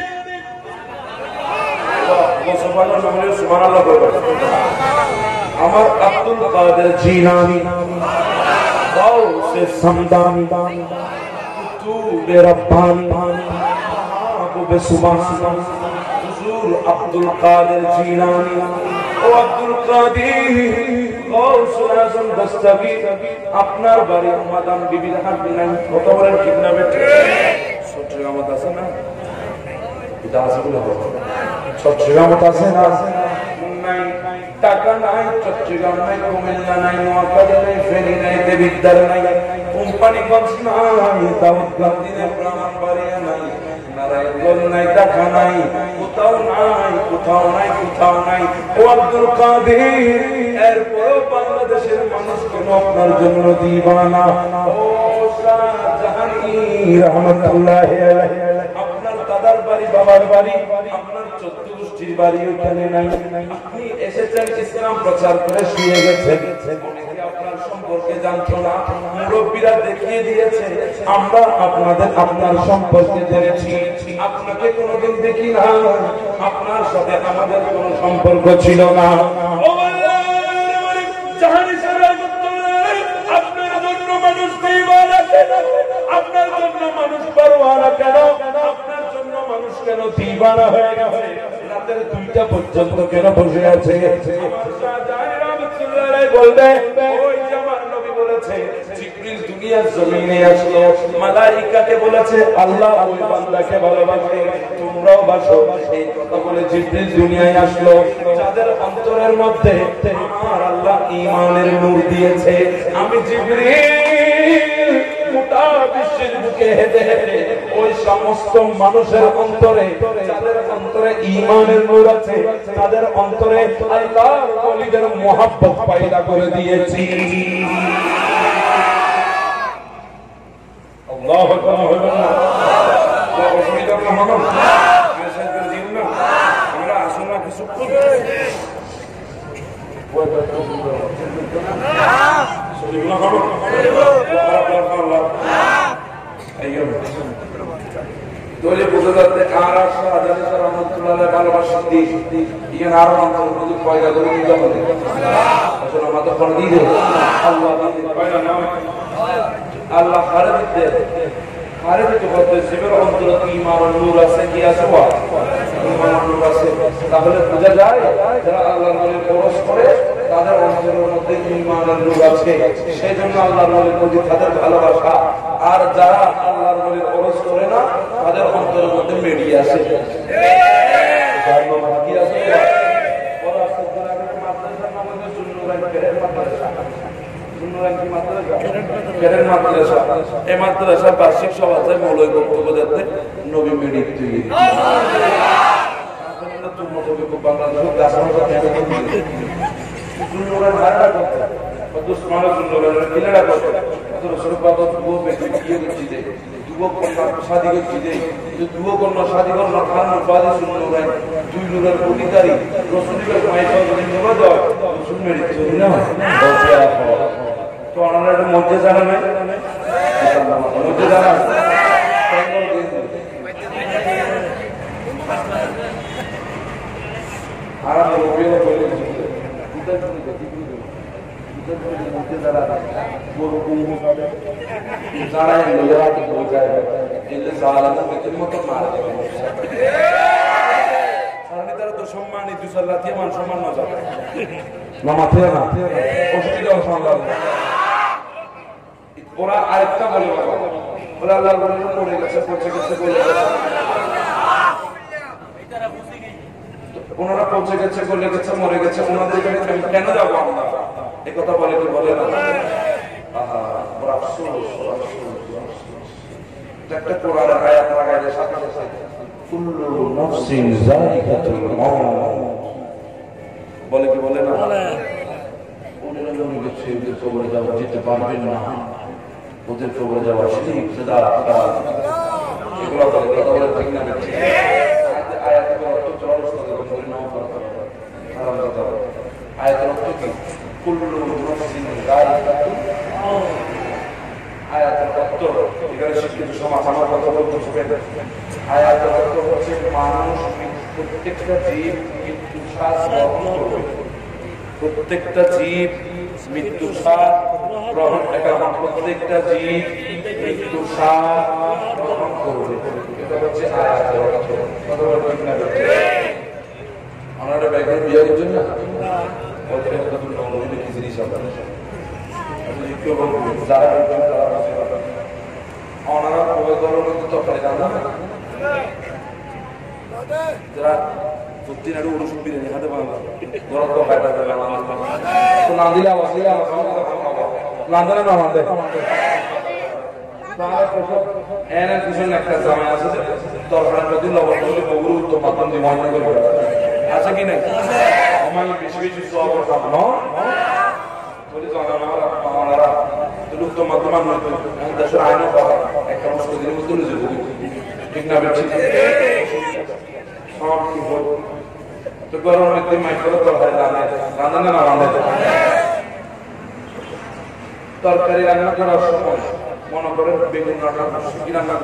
সুবহানাল্লাহ বলবেন, আমার আব্দুল কাদের জিলানী গাউসে সামদানি কুতুবে রব্বানি মাহবুবে সুবহান হুজুর আব্দুল কাদের জিলানী। ও আব্দুল কাদের গাউসুল আজম দস্তগীর, আপনার বাড়ি মাদাম বিবির হাট বিনাই, কত বলেন ঠিক না বেটে? চট্টগ্রামত আছে না? এটা আছে বলে হবে, চট্টগ্রামত আছে না? নাই, টাকা নাই, চট্টগ্রাম নাই, কুমিল্লা নাই, নোয়াখালী নাই, ফেনী নাই, দেবিদ্বার নাই, কোম্পানিগঞ্জ নাই, দাউদগঞ্জ নাই, ব্রাহ্মণবাড়িয়া নাই, নারায়ণগঞ্জ নাই, ঢাকা নাই, কোথাও নাই, কোথাও নাই, কোথাও নাই। ও আব্দুল কাদের, এরপর বাংলাদেশের মানুষ কেন আপনার জন্য দিবানা? ও শাহজাহান রহমাতুল্লাহি আলাইহি আপনার দাদার বাড়ি বাবার বাড়ি আপনার 14 গোষ্ঠীর বাড়ি ওখানে নাই আপনি এসেছেন ইসলাম প্রচার করে শুয়ে গেছেন অনেকে আপনার সম্পর্কে জানতো না মুরব্বিরা দেখিয়ে দিয়েছে আমরা আপনার সম্পর্কে জেনেছি আপনাকে কোনোদিন দেখি না আপনার সাথে আমাদের কোনো সম্পর্ক ছিল না ও আল্লাহ জাহানি সারা আপনার জন্য মানুষ দিওয়ানা কেন আপনার জন্য মানুষ পরোয়ানা কেন আপনার জন্য মানুষ কেন দিওয়ানা হয়ে গেছে রাতের 2টা পর্যন্ত কেন বসে আছে আমার শাহজাহান রাহমাতুল্লাহ আলাইহি বলবে ওই যে আমার নবী বলেছে জিবরিল দুনিয়ার জমিনে আসলো মালায়েকাকে বলেছে আল্লাহ ওই বান্দাকে ভালোবাসে তোমরাও বাসো এই কথা বলে জিবরিল দুনিয়ায় আসলো যাদের অন্তরের মধ্যে আমার আল্লাহ ঈমানের নূর দিয়েছে আমি জিবরিল গোটা বিশ্বের বুকে হেঁটে হেঁটে ওই সমস্ত মানুষের অন্তরে যাদের অন্তরে ঈমানের নূর আছে তাদের অন্তরে আল্লাহর ওলিদের মুহাব্বত পয়দা করে দিয়েছি আল্লাহু আকবার আল্লাহ অসুবিধা না হবে আশা করি না আমরা আসলে কিছু করব সুবহানাল্লাহ আল্লাহ আইয়ো দলে বুঝে যাচ্ছে আর শাহজাহান রাহমাতুল্লাহ ভালোবাসা দিই ইয়ে আর অন্তর বুঝে পয়দা করে দিতে হবে আসলে মাথা ফোন দিয়ে আল্লাহ পয়দা না আল্লাহ হারিতে বলতে জীবের অন্তরে ঈমানের নূর আছে কি আছে ঈমানের নূর আছে তাহলে বোঝা যায় যারা আল্লাহর ওলির পরশ করে তাদের অন্তরের মধ্যে ঈমানের নূর আছে সেজন্য আল্লাহর ওলির প্রতি তাদের ভালোবাসা আর যারা আল্লাহর ওলির পরশ করে না তাদের অন্তরের মধ্যে মেডি আছে কি আছে বার্ষিক সভায় মৌলিক বক্তব্য যাতে নবী মেডিক তৈরি অধিকারী তো ওনারা একটা মধ্যে জানা নাই মধ্যে জানা আর সম্মানী দুসার রাতে মান সম্মান না যাবে না মাথায় না অসুবিধা সম্মান ওরা আরেকটা বলে ওরা আল্লাহর ওলির পড়ে গেছে পৌঁছে গেছে বলে ওনারা পৌঁছে গেছে বলে গেছে মরে গেছে ওনাদের কেন যাবো আমরা এই কথা বলে কি বলে না ওরা আফসোস একটা কোরআনের আয়াত লাগাইলে সাথে সাথে কুল্লু নাফসিন যায়িকাতুল মাউত বলে কি বলে না ওনারা মরে গেছে ওদের কবরে যাওয়া যেতে পারবেন না ওদের কবরে যাওয়া শিরিক সাদা এগুলো কথা বলে ঠিক না আয়াতের অর্থ চরমস্তরে পরিণাম করা হারাম কথা আয়াতের অর্থ কি কুল্লু নাফসিন যায়িকাতুল মাউত আয়াতের অর্থ এখানে শিক্ষিত সমাজ আমার কথা বলতে হবে আয়াতের অর্থ হচ্ছে মানুষ প্রত্যেকটা জীব মৃত্যু স্বাদ গ্রহণ করবে প্রত্যেকটা জীব মৃত্যু স্বাদ গ্রহণ প্রত্যেকটা জীব মৃত্যু স্বাদ গ্রহণ করবে এটা হচ্ছে আয়াতের অর্থ কথা বলতে আমরা ব্যাগের বিয়ে করছেন না কি জিনিস আপনার যারা ওনারা তরকারি রান্না যারা প্রতি নাড়ু ওষুধ বিরিয়ানি হাতে বাংলা ধরা তো না দিলে রান্না না আমাদের এনে পিছনে একটা জামাই আছে তরকারি প্রতি লবণ করলে বহু উত্তম মাধ্যম দিয়ে মনে করে আছে কি না আমার বেশি বেশি সব বলি জানা না লোক তো মাধ্যম দেশের আইনও পাওয়া একটা মুসলিমের মতো নিজে ভুগি ঠিক না বেশি সব কি বল তো গরমের দিন মাইক করে তরকারি রান্না না রান্না তরকারি রান্না করার সময় মনে করেন বেগুন রান্না কি রান্না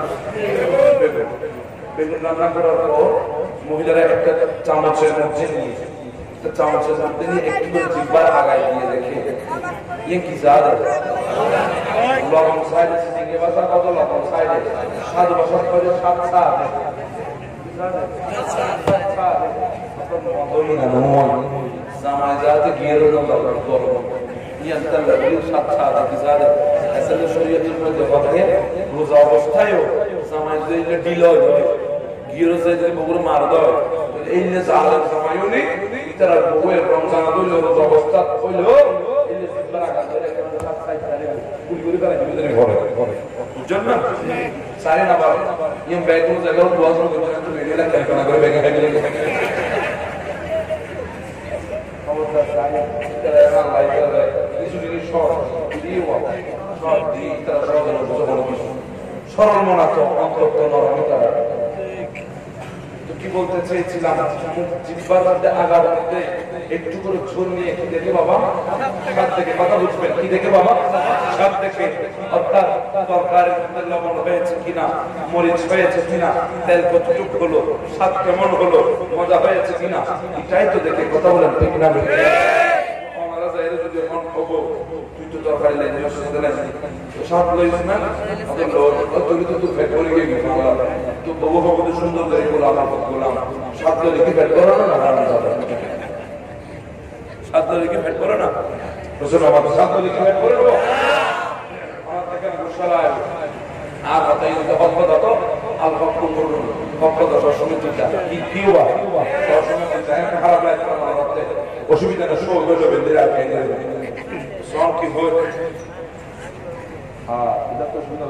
বেগুন রান্না করার পর মহিলারা একটা চামচের মধ্যে নিয়ে চামচের মধ্যে নিয়ে একটু করে জিব্বার আগায় দিয়ে দেখে ये কি জাত লবণ সাইডে সিঙ্গে ভাষা কত লবণ সাইডে সাত বছর পরে সাত সাত জামাই জাতে গিয়ে করবো রোজা অবস্থায়ও জামাই ডিল গিয়ে বগুড়ো মার দেয় এই জামাইও নেই তারা বউয়ের রমজান হইল রোজা অবস্থা হইল বুঝছেন না সারে না পারে ইম ব্যাগ কোনো জায়গায় দোয়া শুরু করতে তো ভিডিওটা কল্পনা করে ব্যাগে ফেলে খবরদার সারে তারা লাইক করে কিছু জিনিস শর্ট ভিডিও শর্ট দি তারা সরল বড় কিছু সরল মনা তো অন্তত নরম তারা তো কি বলতে চেয়েছিলাম জিহ্বার মধ্যে আগার মধ্যে একটু করে ঝোল নিয়ে কি দেখে বাবা স্বাদ দেখে কথা বুঝবেন কি দেখে বাবা স্বাদ দেখে অর্থাৎ তরকারির মধ্যে লবণ হয়েছে কিনা মরিচ হয়েছে কিনা তেল কতটুকু হলো স্বাদ কেমন হলো মজা হয়েছে কিনা এটাই তো দেখে কথা বলেন ঠিক না ওনারা যাইরে যদি এখন খাবো তুই তো তরকারি লাইনে সাথে লাইনে স্বাদ লইছ না তুই তো তুই ফেট করে গিয়ে বাংলা তো বহু ভগবত সুন্দর করে গোলাম গোলাম স্বাদ লিখে ফেট করো না রান্না করে সাত লিখে ফেট করো না রসুন আমার সাত লিখে ফেট করে দেবো আমার থেকে গোশালায় আর হতাই দিতে হক দাও তো আল হক করুন হক দাও সমিতিটা কি কি হওয়া সমিতিটা একটা খারাপ লাগে আমার হাতে অসুবিধা না শুরু হয়ে যাবে দেরা কেন সব কি হয় হ্যাঁ এটা তো সুন্দর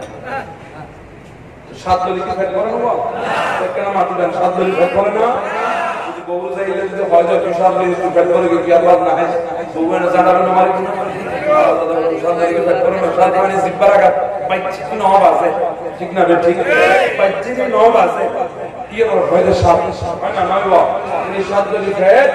সাত লিখে ফেট করে নেবো কেন মাটি দেন সাত লিখে ফেট করে না বউ যাইলে যদি হয় যে তুষার দিয়ে ফেট করে কি আল্লাহ না হয় বউ না জানাবে না মারি না দাদা তুষার দিয়ে ফেট করে না সাত মানে জিব্বার আগা বাইচি নব আছে ঠিক না বে ঠিক বাইচি নব আছে কি হয় যে সাত হয় না নয় বাবা তিনি সাত যদি ফেট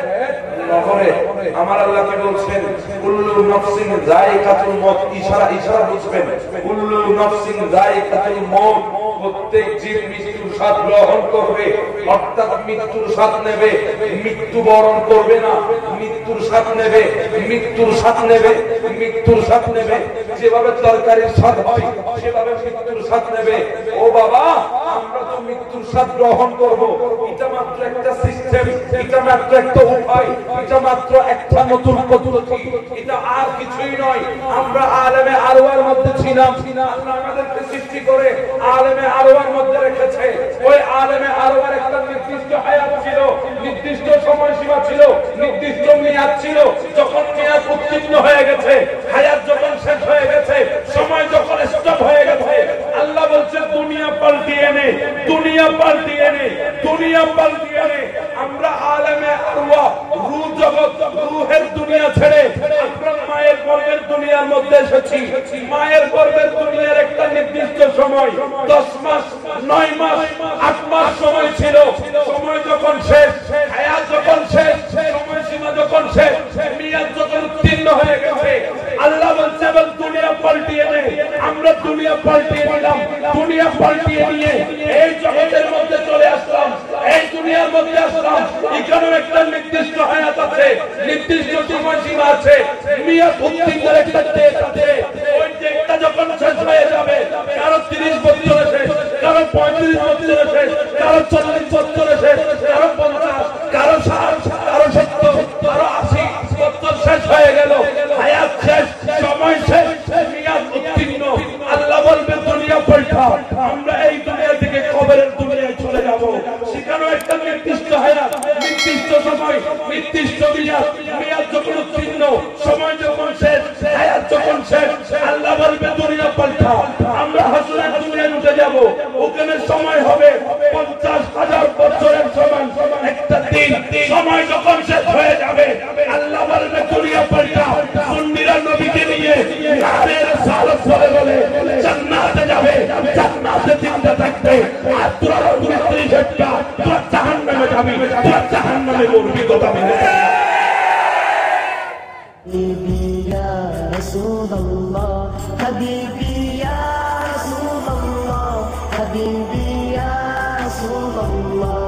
নহরে আমার আল্লাহ কি বলছেন কুল্লু নাফসিন যায়িকাতুল মউত ইশারা ইশারা বুঝবেন কুল্লু নাফসিন যায়িকাতুল মউত প্রত্যেক জীব মৃত্যুর স্বাদ গ্রহণ করবে অর্থাৎ মৃত্যুর স্বাদ নেবে মৃত্যু বরণ করবে না মৃত্যুর স্বাদ নেবে মৃত্যুর স্বাদ নেবে মৃত্যুর স্বাদ নেবে যেভাবে তরকারির স্বাদ হয় সেভাবে মৃত্যুর স্বাদ নেবে ও বাবা আমরা তো মৃত্যুর স্বাদ গ্রহণ করব এটা মাত্র একটা সিস্টেম এটা মাত্র একটা উপায় এটা মাত্র একটা নতুন পদ্ধতি এটা আর কিছুই নয় আমরা আলেমে আরওয়ার মধ্যে ছিলাম আল্লাহ আমাদেরকে সৃষ্টি করে আলেমে আরওয়ার মধ্যে রেখেছে ওই আলেমে আরওয়ার একটা নির্দিষ্ট হায়াত ছিল নির্দিষ্ট সময়সীমা ছিল নির্দিষ্ট মেয়াদ ছিল যখন মেয়াদ উত্তীর্ণ হয়ে গেছে হায়াত যখন শেষ হয়ে গেছে সময় যখন স্টপ হয়ে গেছে আল্লাহ বলছে দুনিয়া পাল্টিয়ে নে দুনিয়া পাল্টিয়ে নে দুনিয়া পাল্টিয়ে নে আমরা আলেমে আরওয়া রূহ জগৎ রূহের দুনিয়া ছেড়ে আমরা মায়ের গর্ভের দুনিয়ার মধ্যে এসেছি মায়ের গর্ভের দুনিয়ার একটা নির্দিষ্ট সময় 10 মাস 9 মাস 8 মাস সময় ছিল সময় যখন শেষ হায়াত যখন শেষ সময়সীমা যখন শেষ মেয়াদ যখন উত্তীর্ণ হয়ে গেছে আল্লাহ বলছে বল দুনিয়া পাল্টিয়ে নে আমরা দুনিয়া পাল্টিয়ে নিলাম দুনিয়া পাল্টিয়ে নিয়ে এই জগতের মধ্যে চলে আসলাম এই দুনিয়ার মধ্যে আসলাম এখানেও একটা নির্দিষ্ট হায়াত আছে নির্দিষ্ট সময়সীমা আছে মেয়াদ উত্তীর্ণের একটা ডেট আছে ওই ডেটটা যখন শেষ হয়ে যাবে কারো 30 বছরে শেষ কারো 35 বছরে শেষ কারো 40 বছরে শেষ কারো 50 কারো 60 কারো 70 কারো 80 বছর শেষ হয়ে গেল হায়াত শেষ সময় শেষ মেয়াদ উত্তীর্ণ আল্লাহ বলবে দুনিয়া পাল্টা আমরা এই দুনিয়া থেকে কবরের দুনিয়ায় চলে যাব সেখানেও একটা নির্দিষ্ট হায়াত নির্দিষ্ট সময় নির্দিষ্ট মেয়াদ যখন উত্তীর্ণ সময় যখন শেষ হায়াত যখন শেষ আল্লাহ বলবে দুনিয়া পাল্টা আমরা হাসরের দুনিয়ায় উঠে যাব ওখানে সময় হবে 50,000 বছরের সমান একটা দিন সময় যখন শেষ হয়ে যাবে আল্লাহ বলবে দুনিয়া পাল্টা সুন্নিরা নবীকে নিয়ে নারে জাহান্নামে পড়বি, কথা মেনে حبيبي يا رسول الله حبيبي يا رسول الله حبيبي يا رسول الله